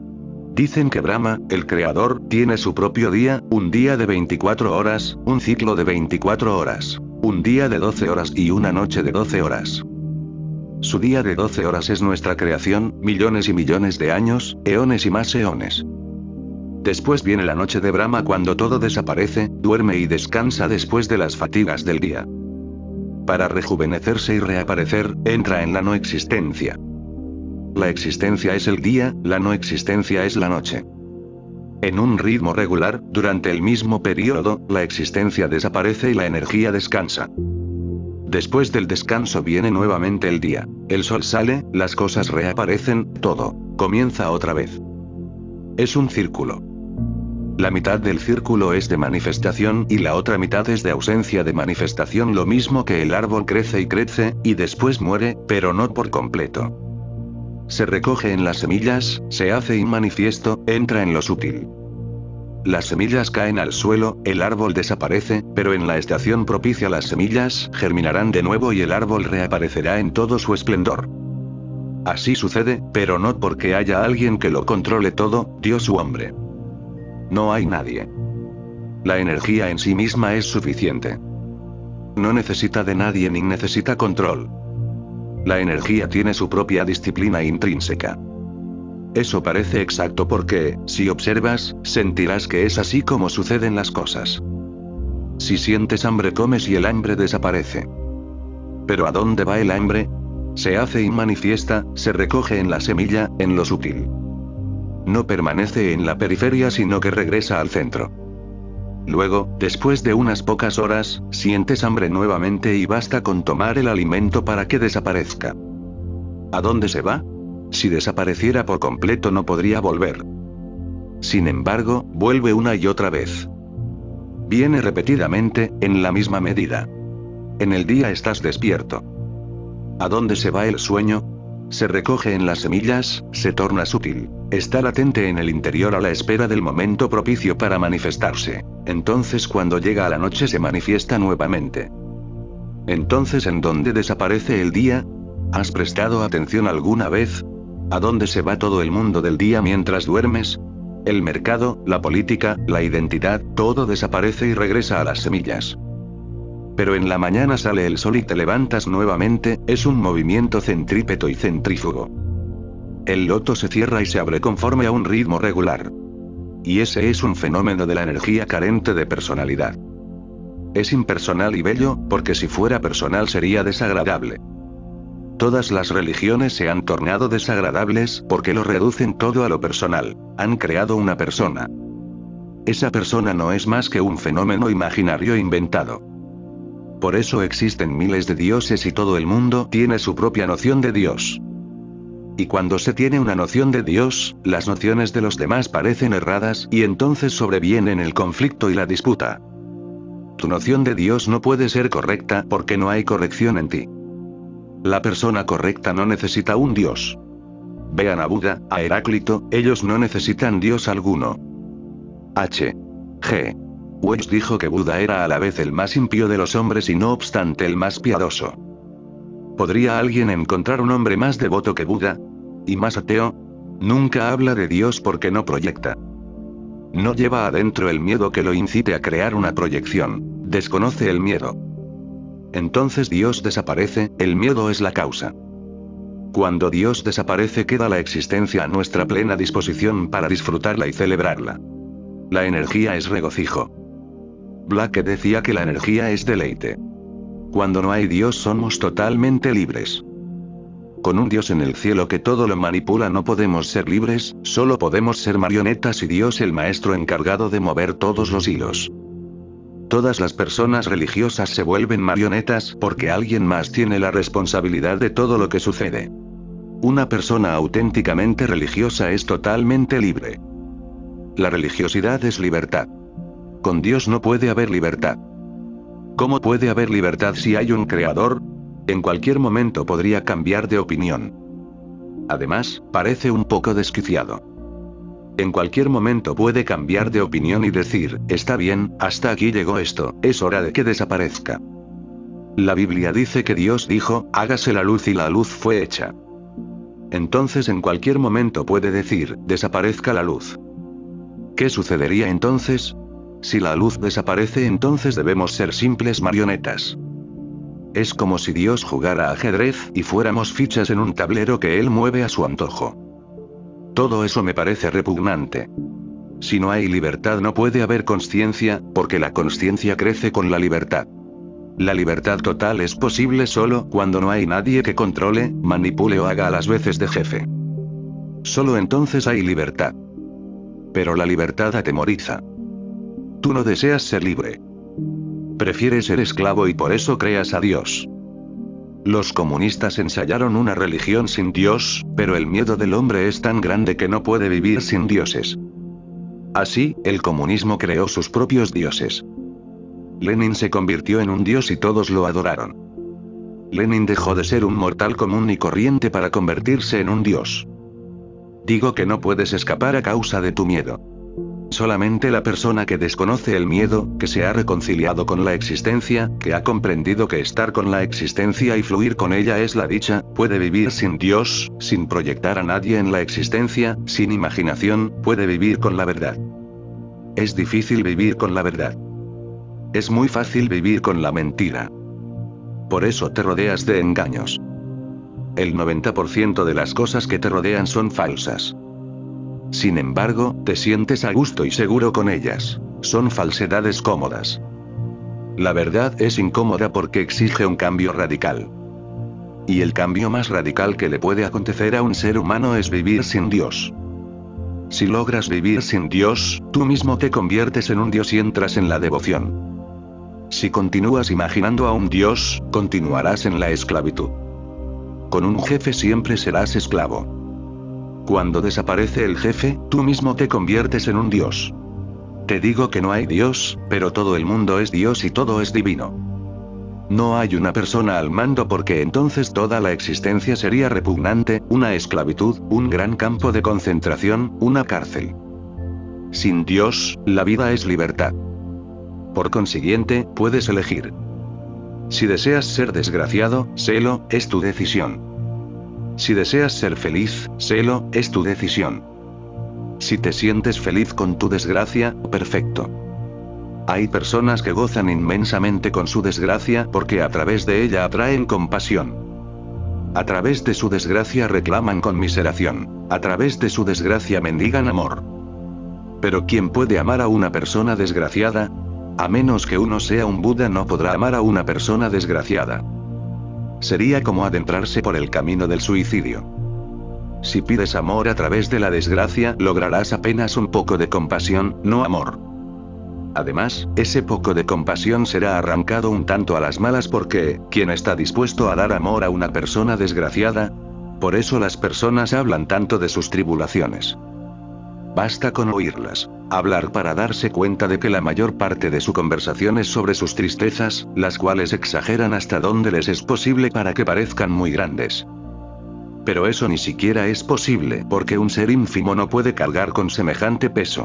Dicen que Brahma, el creador, tiene su propio día, un día de 24 horas, un ciclo de 24 horas, un día de 12 horas y una noche de 12 horas. Su día de 12 horas es nuestra creación, millones y millones de años, eones y más eones. Después viene la noche de Brahma cuando todo desaparece, duerme y descansa después de las fatigas del día. Para rejuvenecerse y reaparecer, entra en la no existencia. La existencia es el día, la no existencia es la noche. En un ritmo regular, durante el mismo periodo, la existencia desaparece y la energía descansa. Después del descanso viene nuevamente el día. El sol sale, las cosas reaparecen, todo comienza otra vez. Es un círculo. La mitad del círculo es de manifestación y la otra mitad es de ausencia de manifestación, lo mismo que el árbol crece y después muere, pero no por completo. Se recoge en las semillas, se hace inmanifiesto, entra en lo sutil. Las semillas caen al suelo, el árbol desaparece, pero en la estación propicia las semillas germinarán de nuevo y el árbol reaparecerá en todo su esplendor. Así sucede, pero no porque haya alguien que lo controle todo, Dios u hombre. No hay nadie. La energía en sí misma es suficiente. No necesita de nadie ni necesita control. La energía tiene su propia disciplina intrínseca. Eso parece exacto porque, si observas, sentirás que es así como suceden las cosas. Si sientes hambre comes y el hambre desaparece. Pero ¿a dónde va el hambre? Se hace inmanifiesta, se recoge en la semilla, en lo sutil. No permanece en la periferia sino que regresa al centro. Luego, después de unas pocas horas, sientes hambre nuevamente y basta con tomar el alimento para que desaparezca. ¿A dónde se va? Si desapareciera por completo no podría volver. Sin embargo, vuelve una y otra vez. Viene repetidamente, en la misma medida. En el día estás despierto. ¿A dónde se va el sueño? Se recoge en las semillas, se torna sutil. Está latente en el interior a la espera del momento propicio para manifestarse. Entonces cuando llega a la noche se manifiesta nuevamente. Entonces ¿en dónde desaparece el día? ¿Has prestado atención alguna vez? ¿A dónde se va todo el mundo del día mientras duermes? El mercado, la política, la identidad, todo desaparece y regresa a las semillas. Pero en la mañana sale el sol y te levantas nuevamente, es un movimiento centrípeto y centrífugo. El loto se cierra y se abre conforme a un ritmo regular. Y ese es un fenómeno de la energía carente de personalidad. Es impersonal y bello, porque si fuera personal sería desagradable. Todas las religiones se han tornado desagradables porque lo reducen todo a lo personal. Han creado una persona. Esa persona no es más que un fenómeno imaginario inventado. Por eso existen miles de dioses y todo el mundo tiene su propia noción de Dios. Y cuando se tiene una noción de Dios, las nociones de los demás parecen erradas y entonces sobrevienen el conflicto y la disputa. Tu noción de Dios no puede ser correcta porque no hay corrección en ti. La persona correcta no necesita un Dios. Vean a Buda, a Heráclito, ellos no necesitan Dios alguno. H. G. Wells dijo que Buda era a la vez el más impío de los hombres y no obstante el más piadoso. ¿podría alguien encontrar un hombre más devoto que Buda? ¿Y más ateo? Nunca habla de Dios porque no proyecta. No lleva adentro el miedo que lo incite a crear una proyección. Desconoce el miedo. Entonces Dios desaparece, el miedo es la causa. Cuando Dios desaparece queda la existencia a nuestra plena disposición para disfrutarla y celebrarla. La energía es regocijo. Black decía que la energía es deleite. Cuando no hay Dios somos totalmente libres. Con un Dios en el cielo que todo lo manipula no podemos ser libres, solo podemos ser marionetas y Dios el maestro encargado de mover todos los hilos. Todas las personas religiosas se vuelven marionetas porque alguien más tiene la responsabilidad de todo lo que sucede. Una persona auténticamente religiosa es totalmente libre. La religiosidad es libertad. Con Dios no puede haber libertad. ¿Cómo puede haber libertad si hay un creador? En cualquier momento podría cambiar de opinión. Además, parece un poco desquiciado. En cualquier momento puede cambiar de opinión y decir, está bien, hasta aquí llegó esto, es hora de que desaparezca. La Biblia dice que Dios dijo, hágase la luz y la luz fue hecha. Entonces en cualquier momento puede decir, desaparezca la luz. ¿Qué sucedería entonces? Si la luz desaparece entonces debemos ser simples marionetas. Es como si Dios jugara ajedrez y fuéramos fichas en un tablero que Él mueve a su antojo. Todo eso me parece repugnante. Si no hay libertad no puede haber consciencia, porque la consciencia crece con la libertad. La libertad total es posible solo cuando no hay nadie que controle, manipule o haga a las veces de jefe. Solo entonces hay libertad. Pero la libertad atemoriza. Tú no deseas ser libre. Prefieres ser esclavo y por eso creas a Dios. Los comunistas ensayaron una religión sin Dios, pero el miedo del hombre es tan grande que no puede vivir sin dioses. Así, el comunismo creó sus propios dioses. Lenin se convirtió en un dios y todos lo adoraron. Lenin dejó de ser un mortal común y corriente para convertirse en un dios. Digo que no puedes escapar a causa de tu miedo. Solamente la persona que desconoce el miedo, que se ha reconciliado con la existencia, que ha comprendido que estar con la existencia y fluir con ella es la dicha, puede vivir sin Dios, sin proyectar a nadie en la existencia, sin imaginación, puede vivir con la verdad. Es difícil vivir con la verdad. Es muy fácil vivir con la mentira. Por eso te rodeas de engaños. El 90% de las cosas que te rodean son falsas. Sin embargo, te sientes a gusto y seguro con ellas. Son falsedades cómodas. La verdad es incómoda porque exige un cambio radical. Y el cambio más radical que le puede acontecer a un ser humano es vivir sin Dios. Si logras vivir sin Dios, tú mismo te conviertes en un Dios y entras en la devoción. Si continúas imaginando a un Dios, continuarás en la esclavitud. Con un jefe siempre serás esclavo. Cuando desaparece el jefe, tú mismo te conviertes en un Dios. Te digo que no hay Dios, pero todo el mundo es Dios y todo es divino. No hay una persona al mando porque entonces toda la existencia sería repugnante, una esclavitud, un gran campo de concentración, una cárcel. Sin Dios, la vida es libertad. Por consiguiente, puedes elegir. Si deseas ser desgraciado, sélo, es tu decisión. Si deseas ser feliz, sélo, es tu decisión. Si te sientes feliz con tu desgracia, perfecto. Hay personas que gozan inmensamente con su desgracia porque a través de ella atraen compasión. A través de su desgracia reclaman conmiseración. A través de su desgracia mendigan amor. Pero ¿quién puede amar a una persona desgraciada? A menos que uno sea un Buda no podrá amar a una persona desgraciada. Sería como adentrarse por el camino del suicidio. Si pides amor a través de la desgracia, lograrás apenas un poco de compasión, no amor. Además, ese poco de compasión será arrancado un tanto a las malas porque, ¿quién está dispuesto a dar amor a una persona desgraciada? Por eso las personas hablan tanto de sus tribulaciones. Basta con oírlas. Hablar para darse cuenta de que la mayor parte de su conversación es sobre sus tristezas, las cuales exageran hasta donde les es posible para que parezcan muy grandes. Pero eso ni siquiera es posible porque un ser ínfimo no puede cargar con semejante peso.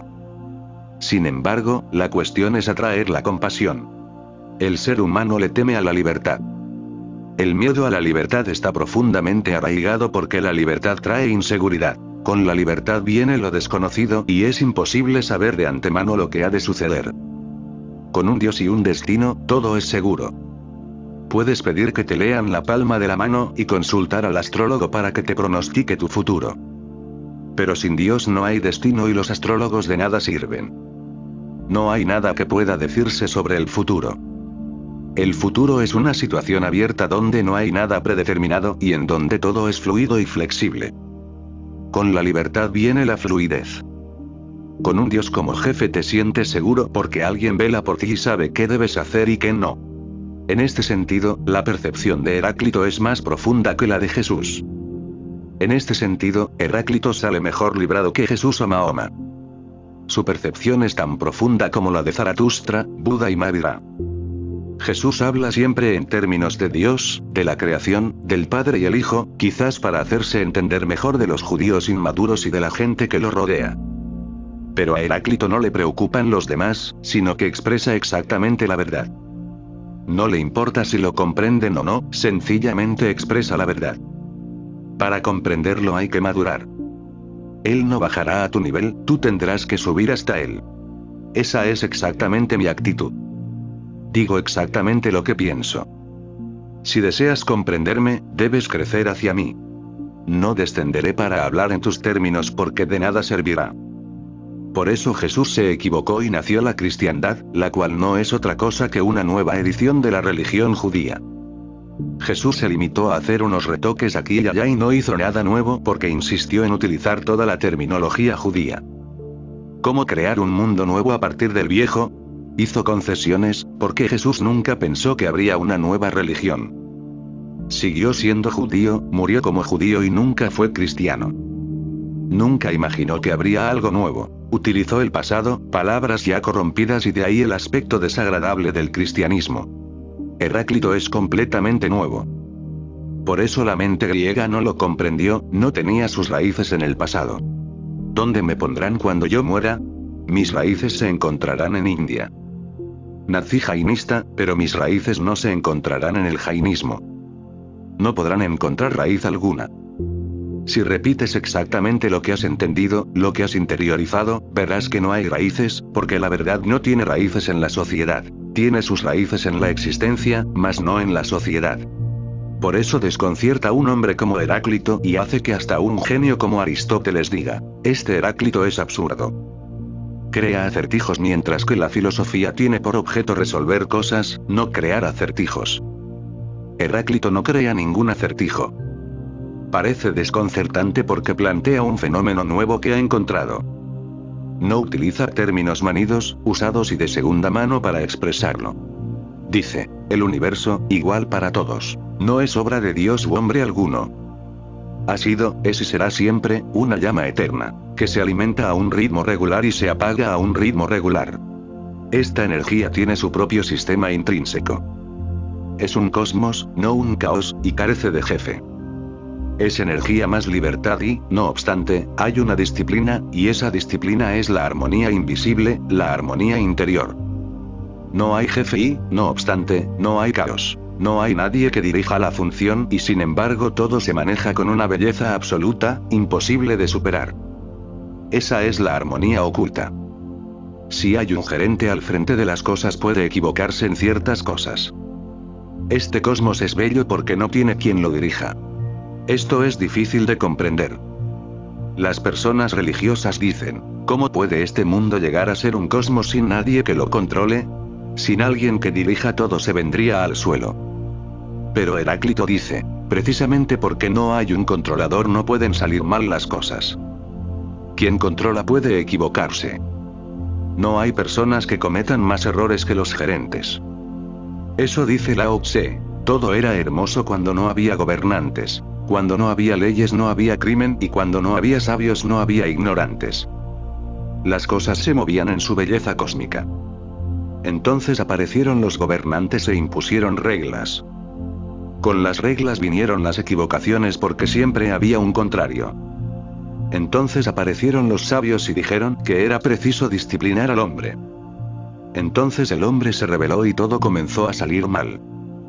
Sin embargo, la cuestión es atraer la compasión. El ser humano le teme a la libertad. El miedo a la libertad está profundamente arraigado porque la libertad trae inseguridad. Con la libertad viene lo desconocido y es imposible saber de antemano lo que ha de suceder. Con un Dios y un destino, todo es seguro. Puedes pedir que te lean la palma de la mano y consultar al astrólogo para que te pronostique tu futuro. Pero sin Dios no hay destino y los astrólogos de nada sirven. No hay nada que pueda decirse sobre el futuro. El futuro es una situación abierta donde no hay nada predeterminado y en donde todo es fluido y flexible. Con la libertad viene la fluidez. Con un Dios como jefe te sientes seguro porque alguien vela por ti y sabe qué debes hacer y qué no. En este sentido, la percepción de Heráclito es más profunda que la de Jesús. En este sentido, Heráclito sale mejor librado que Jesús o Mahoma. Su percepción es tan profunda como la de Zaratustra, Buda y Mahavira. Jesús habla siempre en términos de Dios, de la creación, del Padre y el Hijo, quizás para hacerse entender mejor de los judíos inmaduros y de la gente que lo rodea. Pero a Heráclito no le preocupan los demás, sino que expresa exactamente la verdad. No le importa si lo comprenden o no, sencillamente expresa la verdad. Para comprenderlo hay que madurar. Él no bajará a tu nivel, tú tendrás que subir hasta él. Esa es exactamente mi actitud. Digo exactamente lo que pienso. Si deseas comprenderme, debes crecer hacia mí. No descenderé para hablar en tus términos porque de nada servirá. Por eso Jesús se equivocó y nació la cristiandad, la cual no es otra cosa que una nueva edición de la religión judía. Jesús se limitó a hacer unos retoques aquí y allá y no hizo nada nuevo porque insistió en utilizar toda la terminología judía. ¿Cómo crear un mundo nuevo a partir del viejo? Hizo concesiones, porque Jesús nunca pensó que habría una nueva religión. Siguió siendo judío, murió como judío y nunca fue cristiano. Nunca imaginó que habría algo nuevo. Utilizó el pasado, palabras ya corrompidas y de ahí el aspecto desagradable del cristianismo. Heráclito es completamente nuevo. Por eso la mente griega no lo comprendió, no tenía sus raíces en el pasado. ¿Dónde me pondrán cuando yo muera? Mis raíces se encontrarán en India. Nací jainista, pero mis raíces no se encontrarán en el jainismo. No podrán encontrar raíz alguna. Si repites exactamente lo que has entendido, lo que has interiorizado, verás que no hay raíces, porque la verdad no tiene raíces en la sociedad. Tiene sus raíces en la existencia, mas no en la sociedad. Por eso desconcierta a un hombre como Heráclito y hace que hasta un genio como Aristóteles diga, este Heráclito es absurdo. Crea acertijos mientras que la filosofía tiene por objeto resolver cosas, no crear acertijos. Heráclito no crea ningún acertijo. Parece desconcertante porque plantea un fenómeno nuevo que ha encontrado. No utiliza términos manidos, usados y de segunda mano para expresarlo. Dice, el universo, igual para todos, no es obra de Dios u hombre alguno. Ha sido, es y será siempre, una llama eterna, que se alimenta a un ritmo regular y se apaga a un ritmo regular. Esta energía tiene su propio sistema intrínseco. Es un cosmos, no un caos, y carece de jefe. Es energía más libertad y, no obstante, hay una disciplina, y esa disciplina es la armonía invisible, la armonía interior. No hay jefe y, no obstante, no hay caos. No hay nadie que dirija la función y sin embargo todo se maneja con una belleza absoluta, imposible de superar. Esa es la armonía oculta. Si hay un gerente al frente de las cosas puede equivocarse en ciertas cosas. Este cosmos es bello porque no tiene quien lo dirija. Esto es difícil de comprender. Las personas religiosas dicen, ¿cómo puede este mundo llegar a ser un cosmos sin nadie que lo controle? Sin alguien que dirija todo se vendría al suelo. Pero Heráclito dice, precisamente porque no hay un controlador no pueden salir mal las cosas. Quien controla puede equivocarse. No hay personas que cometan más errores que los gerentes. Eso dice Lao Tse, todo era hermoso cuando no había gobernantes, cuando no había leyes no había crimen y cuando no había sabios no había ignorantes. Las cosas se movían en su belleza cósmica. Entonces aparecieron los gobernantes e impusieron reglas. Con las reglas vinieron las equivocaciones porque siempre había un contrario. Entonces aparecieron los sabios y dijeron que era preciso disciplinar al hombre. Entonces el hombre se rebeló y todo comenzó a salir mal.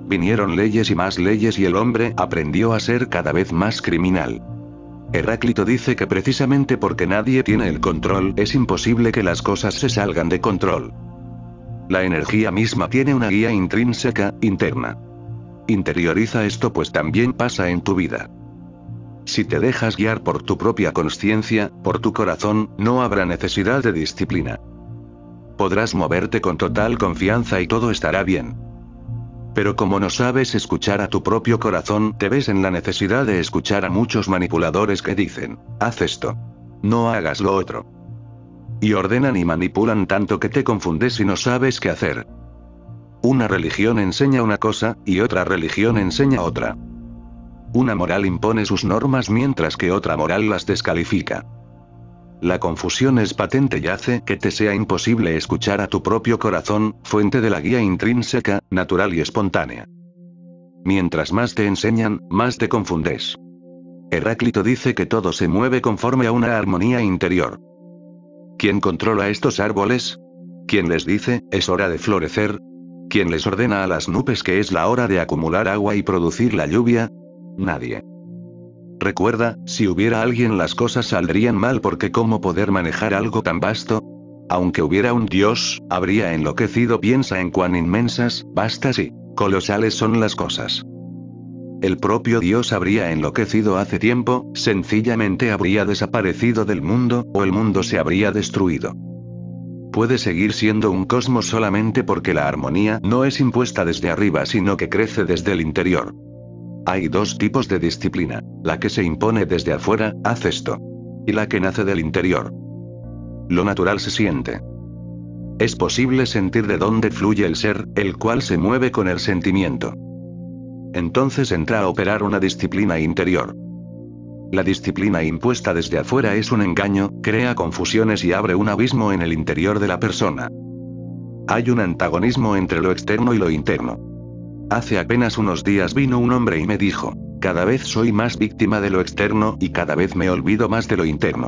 Vinieron leyes y el hombre aprendió a ser cada vez más criminal. Heráclito dice que precisamente porque nadie tiene el control, es imposible que las cosas se salgan de control. La energía misma tiene una guía intrínseca, interna. Interioriza esto, pues también pasa en tu vida. Si te dejas guiar por tu propia conciencia, por tu corazón, no habrá necesidad de disciplina. Podrás moverte con total confianza y todo estará bien. Pero como no sabes escuchar a tu propio corazón, te ves en la necesidad de escuchar a muchos manipuladores que dicen, haz esto. No hagas lo otro. Y ordenan y manipulan tanto que te confundes y no sabes qué hacer. Una religión enseña una cosa, y otra religión enseña otra. Una moral impone sus normas mientras que otra moral las descalifica. La confusión es patente y hace que te sea imposible escuchar a tu propio corazón, fuente de la guía intrínseca, natural y espontánea. Mientras más te enseñan, más te confundes. Heráclito dice que todo se mueve conforme a una armonía interior. ¿Quién controla estos árboles? ¿Quién les dice, es hora de florecer? ¿Quién les ordena a las nubes que es la hora de acumular agua y producir la lluvia? Nadie. Recuerda, si hubiera alguien las cosas saldrían mal, porque ¿cómo poder manejar algo tan vasto? Aunque hubiera un Dios, habría enloquecido. Piensa en cuán inmensas, vastas y colosales son las cosas. El propio Dios habría enloquecido hace tiempo, sencillamente habría desaparecido del mundo, o el mundo se habría destruido. Puede seguir siendo un cosmos solamente porque la armonía no es impuesta desde arriba, sino que crece desde el interior. Hay dos tipos de disciplina, la que se impone desde afuera, haz esto. Y la que nace del interior. Lo natural se siente. Es posible sentir de dónde fluye el ser, el cual se mueve con el sentimiento. Entonces entra a operar una disciplina interior. La disciplina impuesta desde afuera es un engaño, crea confusiones y abre un abismo en el interior de la persona. Hay un antagonismo entre lo externo y lo interno. Hace apenas unos días vino un hombre y me dijo, cada vez soy más víctima de lo externo y cada vez me olvido más de lo interno.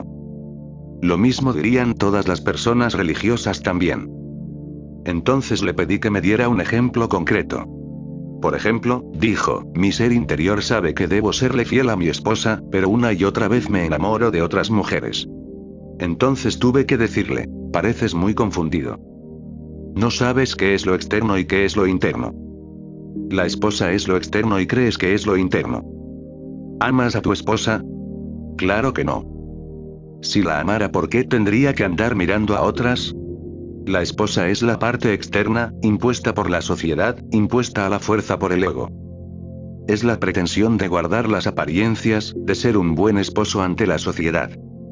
Lo mismo dirían todas las personas religiosas también. Entonces le pedí que me diera un ejemplo concreto. Por ejemplo, dijo, mi ser interior sabe que debo serle fiel a mi esposa, pero una y otra vez me enamoro de otras mujeres. Entonces tuve que decirle, pareces muy confundido. No sabes qué es lo externo y qué es lo interno. La esposa es lo externo y crees que es lo interno. ¿Amas a tu esposa? Claro que no. Si la amara, ¿por qué tendría que andar mirando a otras? La esposa es la parte externa, impuesta por la sociedad, impuesta a la fuerza por el ego. Es la pretensión de guardar las apariencias, de ser un buen esposo ante la sociedad.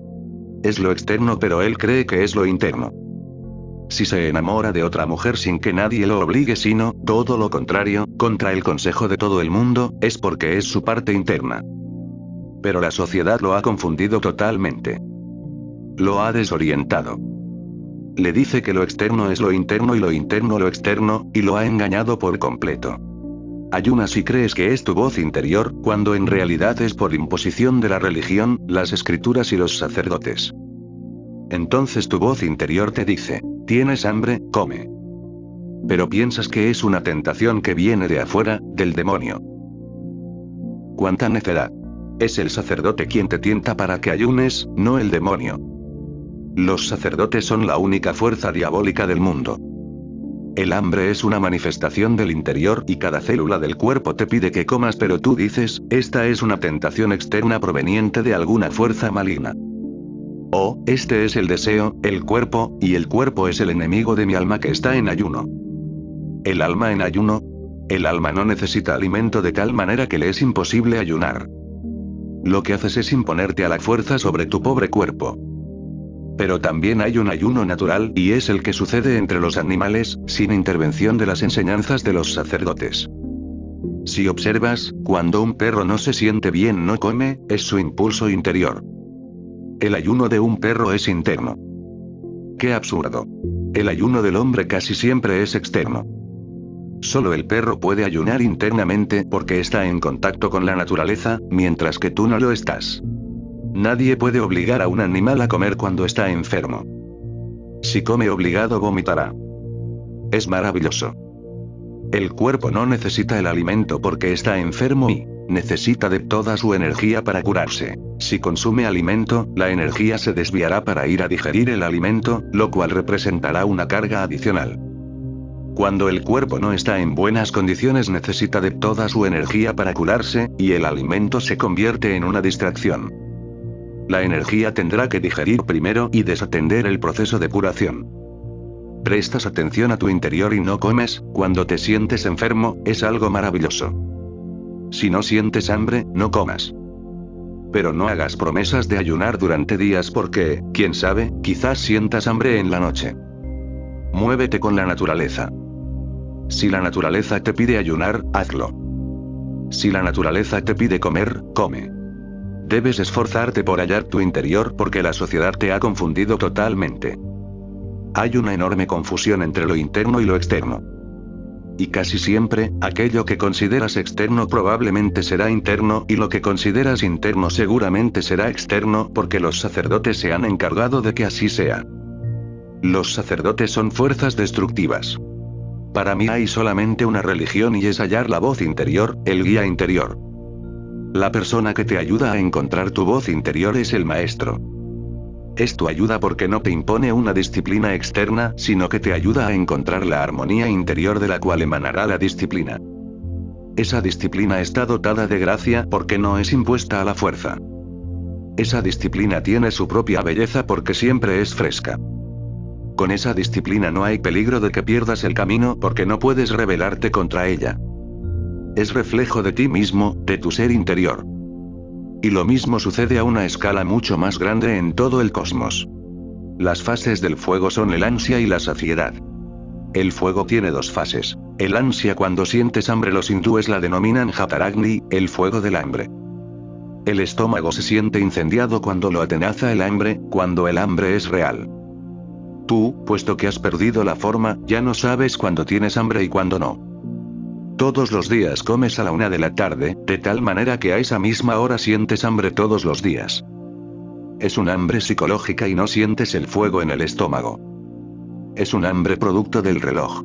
Es lo externo, pero él cree que es lo interno. Si se enamora de otra mujer sin que nadie lo obligue, sino, todo lo contrario, contra el consejo de todo el mundo, es porque es su parte interna. Pero la sociedad lo ha confundido totalmente. Lo ha desorientado. Le dice que lo externo es lo interno y lo interno lo externo, y lo ha engañado por completo. Ayunas y crees que es tu voz interior, cuando en realidad es por imposición de la religión, las escrituras y los sacerdotes. Entonces tu voz interior te dice, ¿tienes hambre? Come. Pero piensas que es una tentación que viene de afuera, del demonio. ¡Cuánta necedad! Es el sacerdote quien te tienta para que ayunes, no el demonio. Los sacerdotes son la única fuerza diabólica del mundo. El hambre es una manifestación del interior y cada célula del cuerpo te pide que comas, pero tú dices, esta es una tentación externa proveniente de alguna fuerza maligna. Oh, este es el deseo, el cuerpo, y el cuerpo es el enemigo de mi alma que está en ayuno. ¿El alma en ayuno? El alma no necesita alimento de tal manera que le es imposible ayunar. Lo que haces es imponerte a la fuerza sobre tu pobre cuerpo. Pero también hay un ayuno natural, y es el que sucede entre los animales, sin intervención de las enseñanzas de los sacerdotes. Si observas, cuando un perro no se siente bien no come, es su impulso interior. El ayuno de un perro es interno. ¡Qué absurdo! El ayuno del hombre casi siempre es externo. Solo el perro puede ayunar internamente porque está en contacto con la naturaleza, mientras que tú no lo estás. Nadie puede obligar a un animal a comer cuando está enfermo. Si come obligado vomitará. Es maravilloso. El cuerpo no necesita el alimento porque está enfermo y necesita de toda su energía para curarse. Si consume alimento, la energía se desviará para ir a digerir el alimento, lo cual representará una carga adicional. Cuando el cuerpo no está en buenas condiciones necesita de toda su energía para curarse, y el alimento se convierte en una distracción. La energía tendrá que digerir primero y desatender el proceso de curación. Prestas atención a tu interior y no comes, cuando te sientes enfermo, es algo maravilloso. Si no sientes hambre, no comas. Pero no hagas promesas de ayunar durante días porque, quién sabe, quizás sientas hambre en la noche. Muévete con la naturaleza. Si la naturaleza te pide ayunar, hazlo. Si la naturaleza te pide comer, come. Debes esforzarte por hallar tu interior porque la sociedad te ha confundido totalmente. Hay una enorme confusión entre lo interno y lo externo. Y casi siempre, aquello que consideras externo probablemente será interno y lo que consideras interno seguramente será externo porque los sacerdotes se han encargado de que así sea. Los sacerdotes son fuerzas destructivas. Para mí hay solamente una religión y es hallar la voz interior, el guía interior. La persona que te ayuda a encontrar tu voz interior es el maestro. Es tu ayuda porque no te impone una disciplina externa, sino que te ayuda a encontrar la armonía interior de la cual emanará la disciplina. Esa disciplina está dotada de gracia porque no es impuesta a la fuerza. Esa disciplina tiene su propia belleza porque siempre es fresca. Con esa disciplina no hay peligro de que pierdas el camino porque no puedes rebelarte contra ella. Es reflejo de ti mismo, de tu ser interior. Y lo mismo sucede a una escala mucho más grande en todo el cosmos. Las fases del fuego son el ansia y la saciedad. El fuego tiene dos fases. El ansia cuando sientes hambre los hindúes la denominan Jataragni, el fuego del hambre. El estómago se siente incendiado cuando lo atenaza el hambre, cuando el hambre es real. Tú, puesto que has perdido la forma, ya no sabes cuándo tienes hambre y cuándo no. Todos los días comes a la 1 de la tarde, de tal manera que a esa misma hora sientes hambre todos los días. Es un hambre psicológica y no sientes el fuego en el estómago. Es un hambre producto del reloj.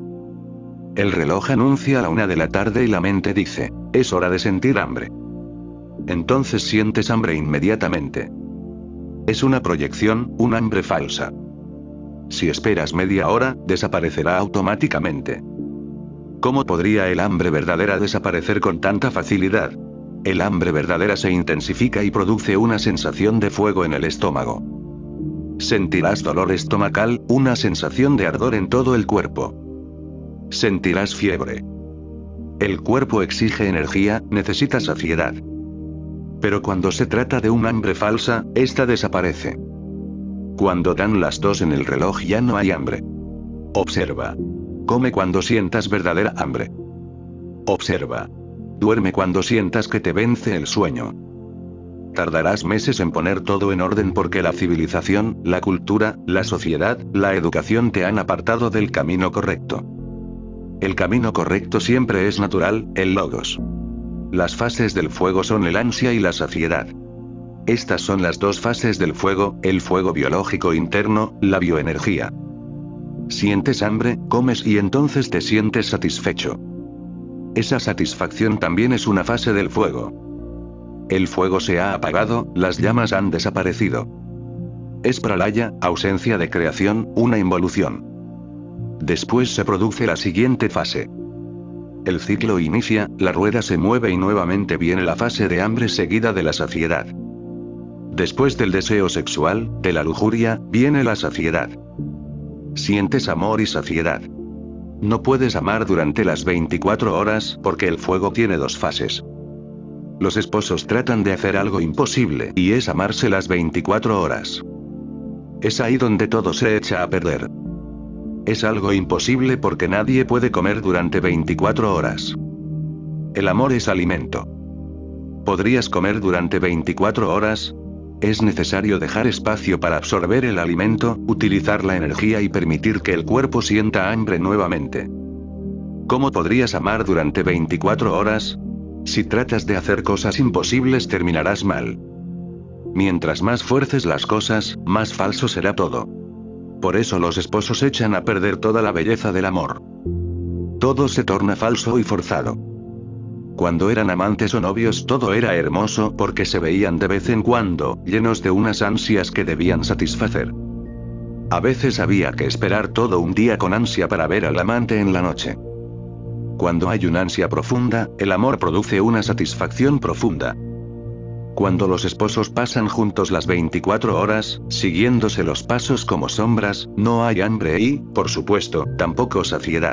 El reloj anuncia a la 1 de la tarde y la mente dice, es hora de sentir hambre. Entonces sientes hambre inmediatamente. Es una proyección, un hambre falsa. Si esperas media hora, desaparecerá automáticamente. ¿Cómo podría el hambre verdadera desaparecer con tanta facilidad? El hambre verdadera se intensifica y produce una sensación de fuego en el estómago. Sentirás dolor estomacal, una sensación de ardor en todo el cuerpo. Sentirás fiebre. El cuerpo exige energía, necesita saciedad. Pero cuando se trata de un hambre falsa, esta desaparece. Cuando dan las 2 en el reloj ya no hay hambre. Observa. Come cuando sientas verdadera hambre. Observa. Duerme cuando sientas que te vence el sueño. Tardarás meses en poner todo en orden porque la civilización, la cultura, la sociedad, la educación te han apartado del camino correcto. El camino correcto siempre es natural, el logos. Las fases del fuego son el ansia y la saciedad. Estas son las 2 fases del fuego, el fuego biológico interno, la bioenergía. Sientes hambre, comes y entonces te sientes satisfecho. Esa satisfacción también es una fase del fuego. El fuego se ha apagado, las llamas han desaparecido. Es pralaya, ausencia de creación, una involución. Después se produce la siguiente fase. El ciclo inicia, la rueda se mueve y nuevamente viene la fase de hambre seguida de la saciedad. Después del deseo sexual, de la lujuria, viene la saciedad. Sientes amor y saciedad. No puedes amar durante las 24 horas, porque el fuego tiene 2 fases. Los esposos tratan de hacer algo imposible, y es amarse las 24 horas. Es ahí donde todo se echa a perder. Es algo imposible porque nadie puede comer durante 24 horas. El amor es alimento. ¿Podrías comer durante 24 horas? Es necesario dejar espacio para absorber el alimento, utilizar la energía y permitir que el cuerpo sienta hambre nuevamente. ¿Cómo podrías amar durante 24 horas? Si tratas de hacer cosas imposibles terminarás mal. Mientras más fuerces las cosas, más falso será todo. Por eso los esposos echan a perder toda la belleza del amor. todo se torna falso y forzado. Cuando eran amantes o novios todo era hermoso porque se veían de vez en cuando, llenos de unas ansias que debían satisfacer. A veces había que esperar todo un día con ansia para ver al amante en la noche. Cuando hay una ansia profunda, el amor produce una satisfacción profunda. Cuando los esposos pasan juntos las 24 horas, siguiéndose los pasos como sombras, no hay hambre y, por supuesto, tampoco saciedad.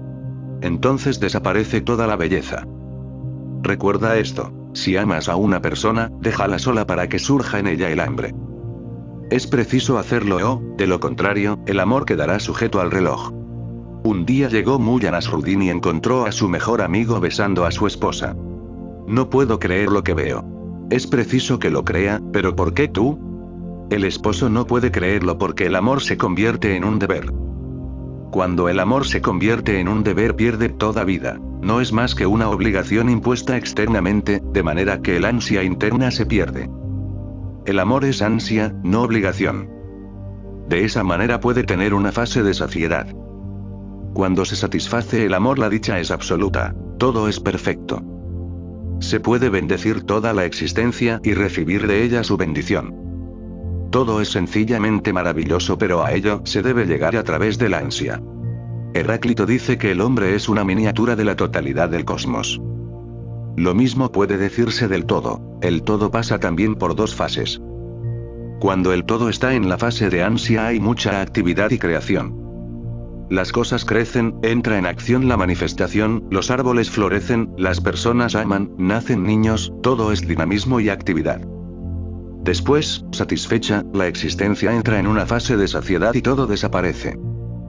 Entonces desaparece toda la belleza. Recuerda esto: si amas a una persona, déjala sola para que surja en ella el hambre. Es preciso hacerlo o, de lo contrario, el amor quedará sujeto al reloj. Un día llegó Mullah Nasruddin y encontró a su mejor amigo besando a su esposa. No puedo creer lo que veo. Es preciso que lo crea, pero ¿por qué tú? El esposo no puede creerlo porque el amor se convierte en un deber. Cuando el amor se convierte en un deber pierde toda vida. No es más que una obligación impuesta externamente, de manera que el ansia interna se pierde. El amor es ansia, no obligación. De esa manera puede tener una fase de saciedad. Cuando se satisface el amor la dicha es absoluta, todo es perfecto. Se puede bendecir toda la existencia y recibir de ella su bendición. Todo es sencillamente maravilloso, pero a ello se debe llegar a través de la ansia. Heráclito dice que el hombre es una miniatura de la totalidad del cosmos. Lo mismo puede decirse del todo. El todo pasa también por dos fases. Cuando el todo está en la fase de ansia hay mucha actividad y creación. Las cosas crecen, entra en acción la manifestación, los árboles florecen, las personas aman, nacen niños, todo es dinamismo y actividad. Después, satisfecha, la existencia entra en una fase de saciedad y todo desaparece.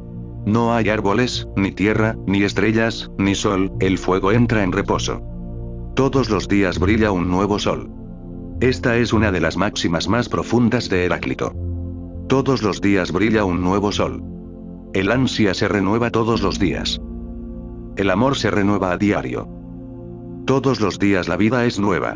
No hay árboles, ni tierra, ni estrellas, ni sol, el fuego entra en reposo. Todos los días brilla un nuevo sol. Esta es una de las máximas más profundas de Heráclito. Todos los días brilla un nuevo sol. El ansia se renueva todos los días. El amor se renueva a diario. Todos los días la vida es nueva.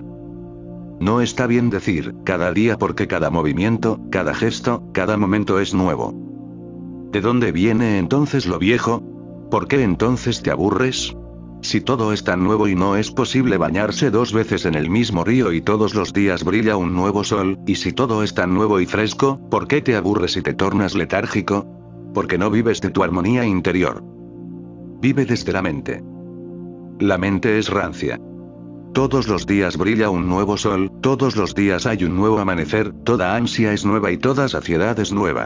No está bien decir, cada día, porque cada movimiento, cada gesto, cada momento es nuevo. ¿De dónde viene entonces lo viejo? ¿Por qué entonces te aburres? Si todo es tan nuevo y no es posible bañarse 2 veces en el mismo río y todos los días brilla un nuevo sol, y si todo es tan nuevo y fresco, ¿por qué te aburres y te tornas letárgico? Porque no vives de tu armonía interior. Vive desde la mente. La mente es rancia. Todos los días brilla un nuevo sol, todos los días hay un nuevo amanecer, toda ansia es nueva y toda saciedad es nueva.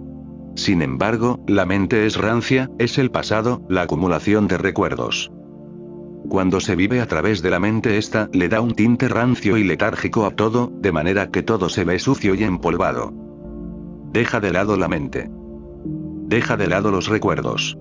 Sin embargo, la mente es rancia, es el pasado, la acumulación de recuerdos. Cuando se vive a través de la mente, esta le da un tinte rancio y letárgico a todo, de manera que todo se ve sucio y empolvado. Deja de lado la mente. Deja de lado los recuerdos.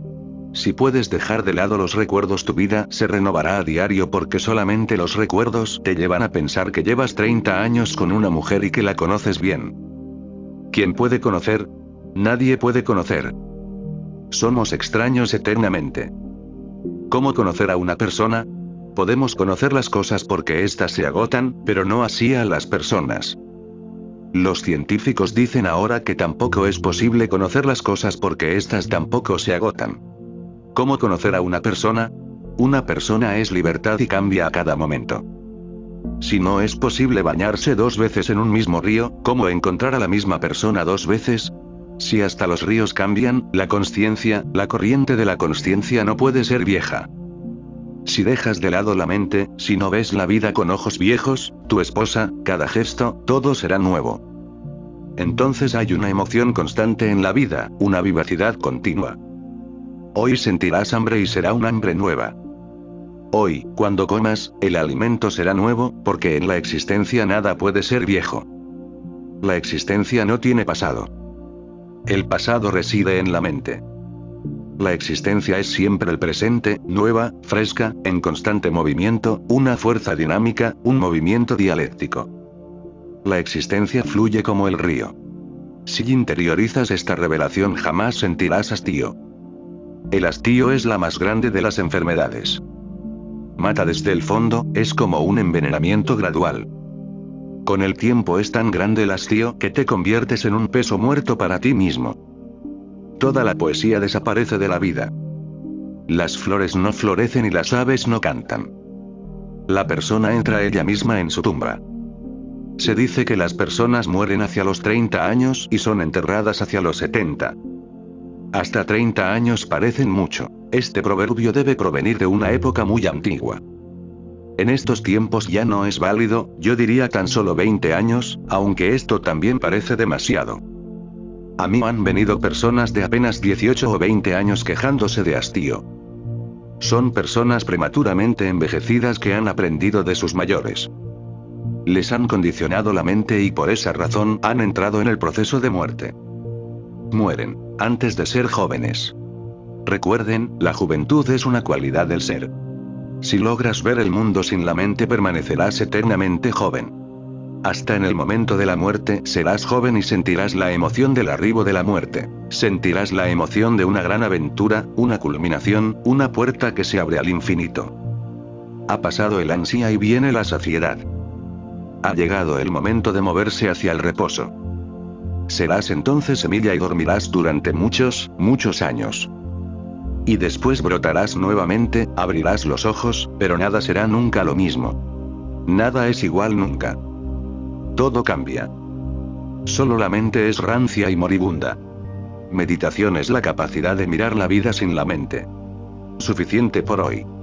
Si puedes dejar de lado los recuerdos, tu vida se renovará a diario, porque solamente los recuerdos te llevan a pensar que llevas 30 años con una mujer y que la conoces bien. ¿Quién puede conocer? Nadie puede conocer. Somos extraños eternamente. ¿Cómo conocer a una persona? Podemos conocer las cosas porque éstas se agotan, pero no así a las personas. Los científicos dicen ahora que tampoco es posible conocer las cosas porque éstas tampoco se agotan. ¿Cómo conocer a una persona? Una persona es libertad y cambia a cada momento. Si no es posible bañarse 2 veces en un mismo río, ¿cómo encontrar a la misma persona 2 veces? Si hasta los ríos cambian, la consciencia, la corriente de la consciencia no puede ser vieja. Si dejas de lado la mente, si no ves la vida con ojos viejos, tu esposa, cada gesto, todo será nuevo. Entonces hay una emoción constante en la vida, una vivacidad continua. Hoy sentirás hambre y será un hambre nueva. Hoy, cuando comas, el alimento será nuevo, porque en la existencia nada puede ser viejo. La existencia no tiene pasado. El pasado reside en la mente. La existencia es siempre el presente, nueva, fresca, en constante movimiento, una fuerza dinámica, un movimiento dialéctico. La existencia fluye como el río. Si interiorizas esta revelación jamás sentirás hastío. El hastío es la más grande de las enfermedades. Mata desde el fondo, es como un envenenamiento gradual. Con el tiempo es tan grande el hastío que te conviertes en un peso muerto para ti mismo. Toda la poesía desaparece de la vida. Las flores no florecen y las aves no cantan. La persona entra ella misma en su tumba. Se dice que las personas mueren hacia los 30 años y son enterradas hacia los 70. Hasta 30 años parecen mucho. Este proverbio debe provenir de una época muy antigua. En estos tiempos ya no es válido, yo diría tan solo 20 años, aunque esto también parece demasiado. A mí han venido personas de apenas 18 o 20 años quejándose de hastío. Son personas prematuramente envejecidas que han aprendido de sus mayores. Les han condicionado la mente y por esa razón han entrado en el proceso de muerte. Mueren, antes de ser jóvenes. Recuerden, la juventud es una cualidad del ser. Si logras ver el mundo sin la mente permanecerás eternamente joven. Hasta en el momento de la muerte serás joven y sentirás la emoción del arribo de la muerte. Sentirás la emoción de una gran aventura, una culminación, una puerta que se abre al infinito. Ha pasado el ansia y viene la saciedad. Ha llegado el momento de moverse hacia el reposo. Serás entonces semilla y dormirás durante muchos, muchos años. Y después brotarás nuevamente, abrirás los ojos, pero nada será nunca lo mismo. Nada es igual nunca. Todo cambia. Solo la mente es rancia y moribunda. Meditación es la capacidad de mirar la vida sin la mente. Suficiente por hoy.